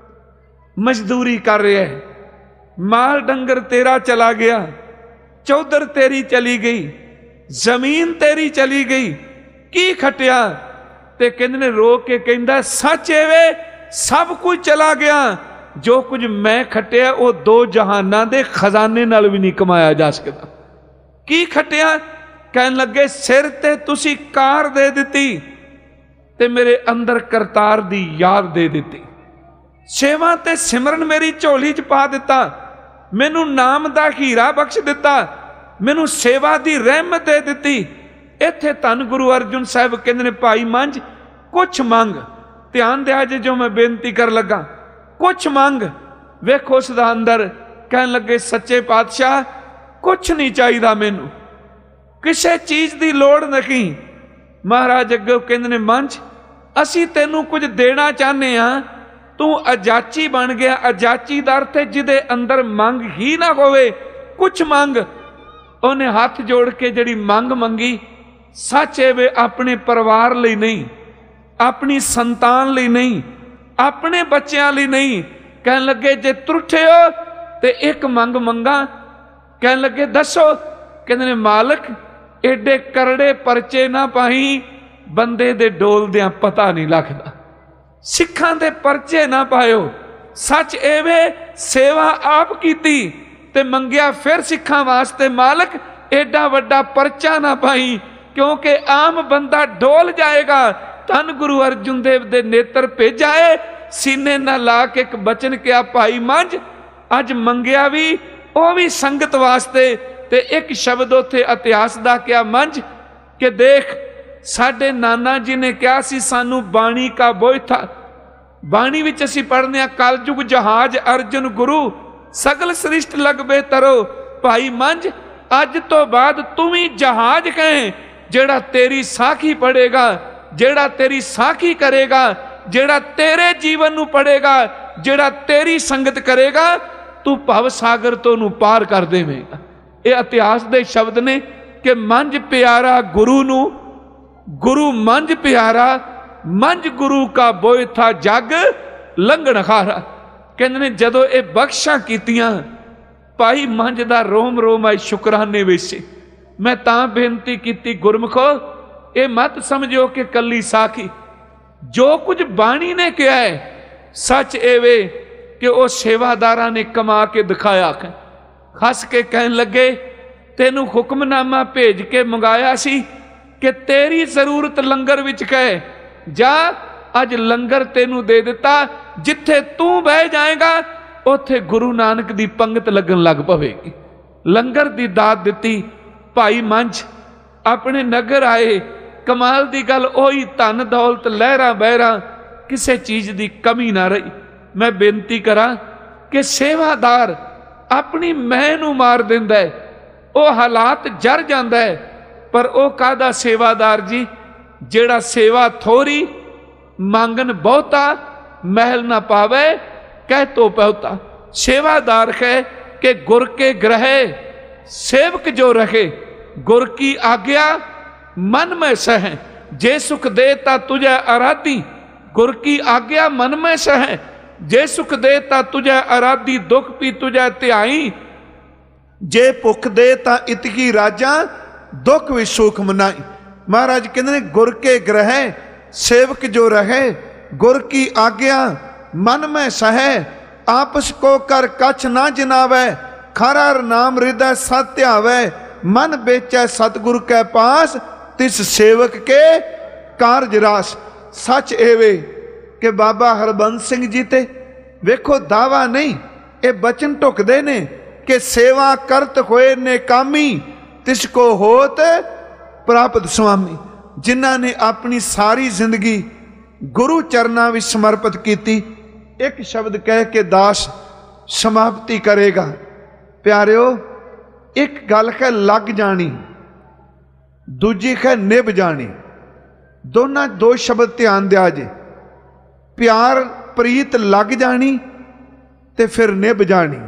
मजदूरी कर रहा है, माल डंगर तेरा चला गया, चौधर तेरी चली गई, जमीन तेरी चली गई, की खटिया? ते कहंदे ने रो के कहंदा सच एवे सब कुछ चला गया, जो कुछ मैं खटिया वो दो जहाना दे खजाने नाल भी नहीं कमाया जा सकता। की खटिया? कहन लगे सिर ते तुसी कार दे दिती ते मेरे अंदर करतार दी याद दे दिती, सेवा ते सिमरन मेरी झोली च पा दिता, मैनू नाम दा हीरा बख्श दिता, मैनू सेवा दी रहमत दे दिती। इत्थे धन गुरु अर्जुन साहब कहंदे ने भाई मंझ कुछ मंग। ध्यान दिया जे जो मैं बेनती कर लगा, कुछ मंग। वेखो उसदा अंदर कहन लगे सच्चे पातशाह कुछ नहीं चाहिए, मैनू किसी चीज की लोड़ नहीं। महाराज अगे कहंदे ने मंझ असी तेनू कुछ देना चाहते हाँ, तू अजाची बन गया। अजाची का अर्थ है जिदे अंदर मंग ही ना होवे, कुछ मंग। उन्हें हाथ जोड़ के जड़ी मंग मंगी सच है वे अपने परिवार लिए नहीं, अपनी संतान लिए नहीं, अपने बच्चों लिए नहीं। कहन लगे जे त्रुठे हो तो एक मंग मंगा। कहन लगे दसो? कहते ने मालक एडे करड़े परचे ना पाई, बंदे दे डोल दिया पता नहीं लगता। सिखां दे परचे ना पायो, सच एवे सेवा आप कीती ते मंगिया फिर सिखां वास्ते मालक एडा वड्डा परचा ना पाई, क्योंकि आम बंदा डोल जाएगा। धन गुरु अर्जुन देव दे नेत्र भेजाए, सीने ना ला के एक बचन किया भाई मंझ अज मंगिया भी वो भी संगत वास्ते, ते एक शब्द उथे इतिहास दा क्या मंझ कि देख साडे नाना जी ने कहा सी सानू बाणी का बोझ था। बाणी विच असीं पढ़ने कलयुग जहाज अर्जुन गुरु सगल सृष्ट लगबे तरो। भाई मंझ अज तो बाद तू भी जहाज कहें जेड़ा तेरी साखी पढ़ेगा, जेड़ा तेरी साखी करेगा, जेड़ा तेरे जीवन नू पढ़ेगा, जेड़ा तेरी संगत करेगा, तू भव सागर तो नू पार कर देवेगा। ये इतिहास दे शब्द ने कि मंझ प्यारा गुरु नू, गुरु मंझ प्यारा, मंझ गुरु का बोझ था जग लंघण खारा। कहते ने जदों ये बख्शा कीतियां भाई मंझ दा रोम रोम आई शुकराने वेसे। मैं तां बेनती की गुरमुखो ये मत समझो कि कली साखी, जो कुछ बाणी ने कहा है सच एवे कि वह सेवादारा ने कमा के दिखाया। हस के कहन लगे तेनू हुक्मनामा भेज के मंगाया सी कि तेरी जरूरत लंगर विच कहे जा, अज लंगर तेनू दे दिता, जिथे तू बह जाएगा उथे गुरु नानक दी पंगत लगन लग पवेगी। लंगर दी दात दिती। भाई मंझ अपने नगर आए। कमाल दी गल ओही धन दौलत लहरा बहरा किसी चीज़ दी कमी ना रही। मैं बेनती करा कि सेवादार अपनी मैं नू मार दिंदा है, वो हालात जर जांदा है, पर वो कादा सेवादार जी जेड़ा सेवा थोड़ी मांगन बहुता महल ना पावे कह तो पहुता। सेवादार है कि गुर के ग्रह सेवक जो रहे, गुर की आज्ञा मन में सह, जे सुख दे ता तुझे आराधी, गुर की आज्ञा मन में सह, जे सुख दे ता तुझे आराधी, दुख पी तुझे त्याई, जे भुख दे ता इतकी राजा, दुख भी सुख मनाई। महाराज कहते हैं गुर के ग्रह सेवक जो रहे, गुर की आज्ञा मन में सहे, आपस को कर कछ ना जिनावे, खरा नाम हृदय सत्य आवे, मन बेचे सतगुरु के पास, तिस सेवक के कारज रास। सच एवे कि बाबा हरबंस सिंह जी ते वेखो दावा नहीं, ये बचन ढुकदे ने कि सेवा करत होए ने कामी, तिसको होत प्राप्त स्वामी। जिन्हां ने अपनी सारी जिंदगी गुरु चरना विच समर्पित की, एक शब्द कह के दास समाप्ति करेगा। प्यारिओ एक गल है लग जानी, दूजी है निभ जानी। दोनों दो शब्द ध्यान दिया जे। प्यार प्रीत लग जानी ते फिर निभ जानी।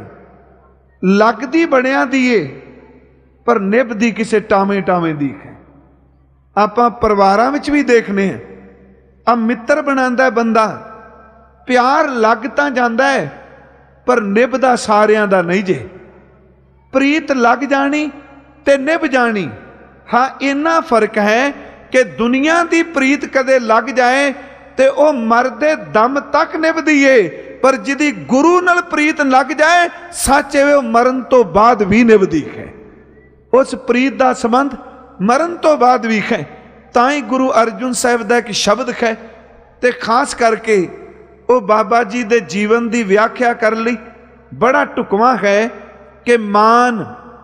लगदी बड़िया दी है पर निभदी किसे टावे टावे दी है। आपां परिवारां विच भी देखने हैं, आ मित्र बनांदा बंदा, प्यार लग तां जांदा है पर निभदा सारियां दा नहीं जे। प्रीत लग जानी ते निभ जानी। हाँ इन्ना फर्क है कि दुनिया की प्रीत कदे लग जाए तो वह मरदे दम तक निभदी है, पर जिदी गुरु नाल प्रीत लग जाए सच है मरण तो बाद भी निभदी है। उस प्रीत का संबंध मरण तो बाद भी है। ताई गुरु अर्जुन साहब का एक शब्द है, तो खास करके वो बाबा जी के जीवन की व्याख्या कर ली बड़ा ढुकवा है कि मान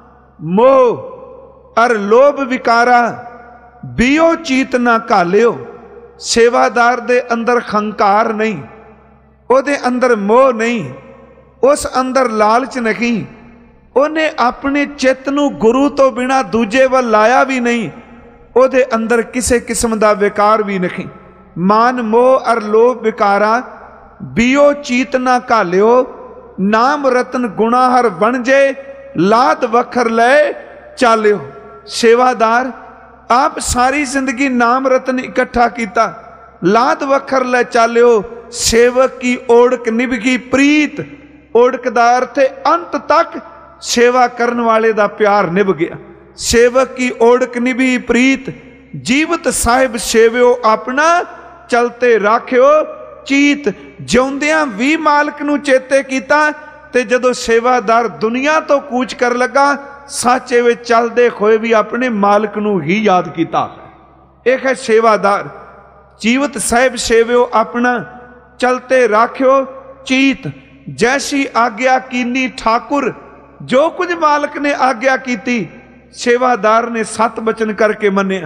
मोह अर लोभ विकारा बियो चीत ना घालियो। सेवादार दे अंदर खंकार नहीं, ओदे अंदर मोह नहीं, उस अंदर लालच नहीं, उन्हें अपने चित्त नूं गुरु तो बिना दूजे वल लाया भी नहीं, ओदे अंदर किसी किस्म का विकार भी नहीं। मान मोह अर लोभ विकारा बियो चीत ना घालियो, नाम रतन गुणा हर वणजे, लाद वखर ले चालियो। सेवादार आप सारी जिंदगी नाम रतन इकट्ठा किया, लाद वखर ले चालियो। सेवक की ओढ़क निभ गई प्रीत, ओढ़क दा अर्थ अंत तक सेवा करने वाले दा प्यार निभ गया। सेवक की ओढ़क निभी प्रीत, जीवत साहिब सेवियो अपना, चलते राखियो चीत। जिउंदियां भी मालक नूं चेते कीता ते जदों सेवादार दुनिया तो कूच कर लगा, साचे वे चलते होए भी अपने मालक नूं ही याद कीता। एक है सेवादार, जीवत साहिब सेवियो अपना, चलते राखियो चीत। जैसी आज्ञा कीनी ठाकुर, जो कुछ मालक ने आज्ञा की सेवादार ने सत बचन करके मन्या।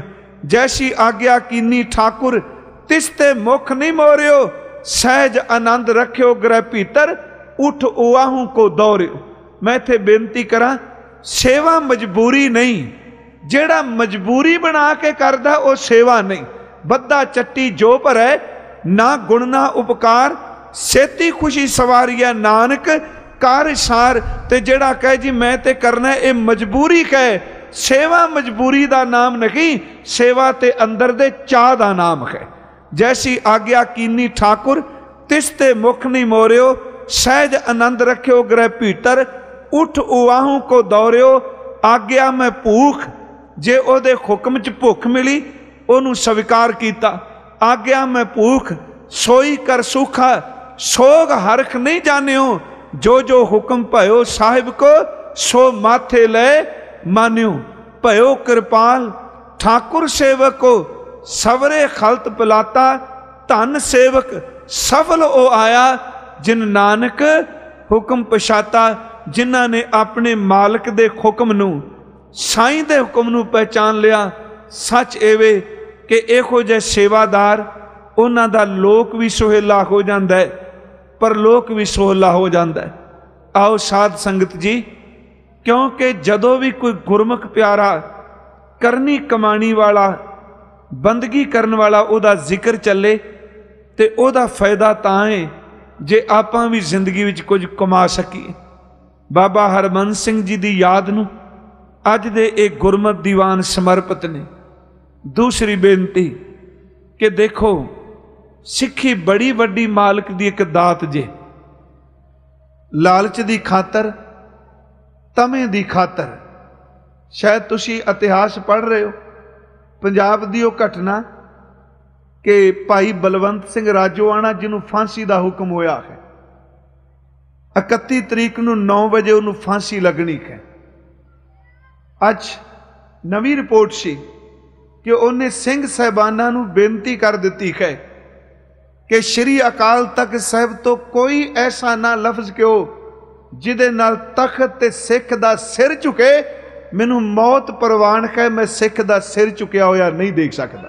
जैसी आज्ञा कीनी ठाकुर तिसते मुख नहीं मोरियो, सहज आनंद रखियो ग्रह भीतर, उठ उआहू को दौड़ियो। मैं इत्थे बेनती करा, सेवा मजबूरी नहीं, जेड़ा मजबूरी बना के करदा वो सेवा नहीं। बद्दा चट्टी जो भरै ना गुण ना उपकार, सेती खुशी सवारिया नानक कार सार। ते जेड़ा कहे जी मैं ते करना है, ये मजबूरी कहे। सेवा मजबूरी दा नाम नहीं, सेवा ते अंदर दे चाह दा नाम है। जैसी आज्ञा कीनी ठाकुर तिसते मुख नहीं मोरियो, सहज आनंद रखियो ग्रह भीतर, उठ उआहू को दौड़ियो। आज्ञा मैं भूख, जे ओदे हुक्म च भुख मिली ओनू स्वीकार कीता। आज्ञा मैं भूख सोई कर सूखा, सोग हरख नहीं जानियो। जो जो हुक्म भयो साहिब को, सो माथे ले मान्यो। भयो कृपाल ठाकुर सेवक को, सवरे खलत पिलाता। धन सेवक सफल ओ आया, जिन नानक हुक्म पछाता। जिन्हां ने अपने मालिक दे हुक्म नू, साईं दे हुक्म नू पहचान लिया। सच एवे कि इहो जे सेवादार उन्हां दा लोक भी सुहेला हो जांदा है, परलोक भी सुहेला हो जांदा है। आओ साध संगत जी, क्योंकि जदों भी कोई गुरमुख प्यारा करनी कमाणी वाला बंदगी करन वाला उहदा जिक्र चले ते उहदा फायदा तां है जे आपां भी जिंदगी विच कुछ कमा सकीए। बाबा हरबंस सिंह जी दी याद नूं अज दे एक गुरमत दीवान समर्पित ने। दूसरी बेनती कि देखो, सिक्खी बड़ी वड्डी मालिक दी एक दात जे। लालच दी खातर, तमे दी खातर, शायद तुसी इतिहास पढ़ रहे हो पंजाब दी ओह घटना कि भाई बलवंत सिंह राजोआणा जिन्हों फांसी का हुक्म होया है, 31 तरीक नूं 9 बजे उन्होंने फांसी लगनी है। अज नवी रिपोर्ट सी कि उन्हें सिंह साहिबाना नूं बेनती कर दी है कि श्री अकाल तख्त साहिब तो कोई ऐसा ना लफ्ज क्यों जिदे नाल तख्त ते सिख दा सिर झुके। मैनू मौत प्रवान है, मैं सिख दा सिर झुकिया होया नहीं देख सकता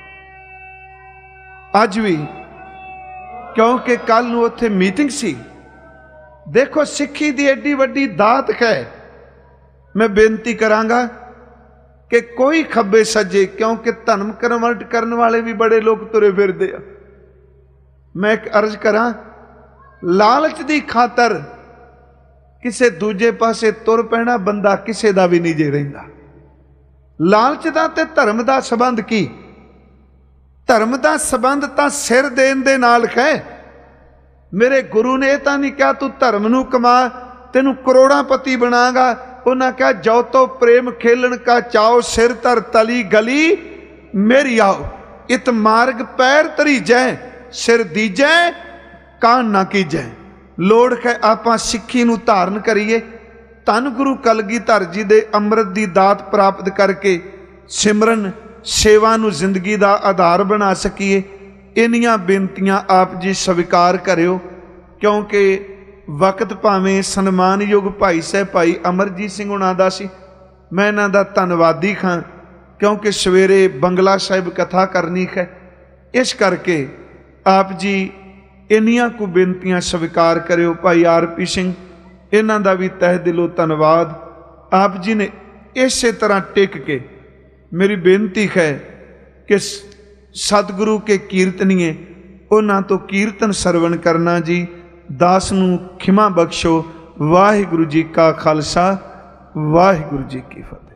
अज भी, क्योंकि कल नूं उत्थे मीटिंग सी। देखो सिक्खी दी एडी वड्डी दात है। मैं बेनती करांगा कि कोई खब्बे सज्जे, क्योंकि धर्म कन्वर्ट करने वाले भी बड़े लोग तुरे फिरदे आ। मैं एक अर्ज करा, लालच दी खातर किसे दूजे पासे तुर पैना बंदा किसे दा भी नहीं जे रहिंदा। लालच दा ते धर्म दा संबंध की? धर्म दा संबंध तां सिर देण दे नाल है। मेरे गुरु ने तां नहीं कहा तू धर्म नूं कमा, तेनू करोड़ापति बनागा। उन्हें कहा जो तो प्रेम खेलन का चाओ, सिर धर तली गली मेरी आओ। इत मार्ग पैर तरी जै, सिर दीजै कान ना कीजै। लोड़ है आपां सिक्खी नूं धारण करिए, धन गुरु कलगीधर जी दे अमृत दी दात प्राप्त करके सिमरन सेवा नूं जिंदगी दा आधार बना सकीए। इन्नियां बेनतियां आप जी स्वीकार करियो, क्योंकि वक्त भावें सन्मानयोग भाई साहब भाई अमरजीत सिंह हुणां दा सी। मैं इन्हां दा धन्नवादी हां, क्योंकि सवेरे बंगला साहिब कथा करनी है। इस करके आप जी इन्नियां को बेनतियां स्वीकार करियो। भाई आरपी सिंह, इन्हां दा भी तह दिलों धन्नवाद। आप जी ने इस तरह टिक के, मेरी बेनती है कि सतगुरु के कीर्तनीए उन्हां तो कीर्तन सरवण करना जी। दास नूं खिमा बख्शो। वाहिगुरु जी का खालसा, वाहिगुरु जी की फतेह।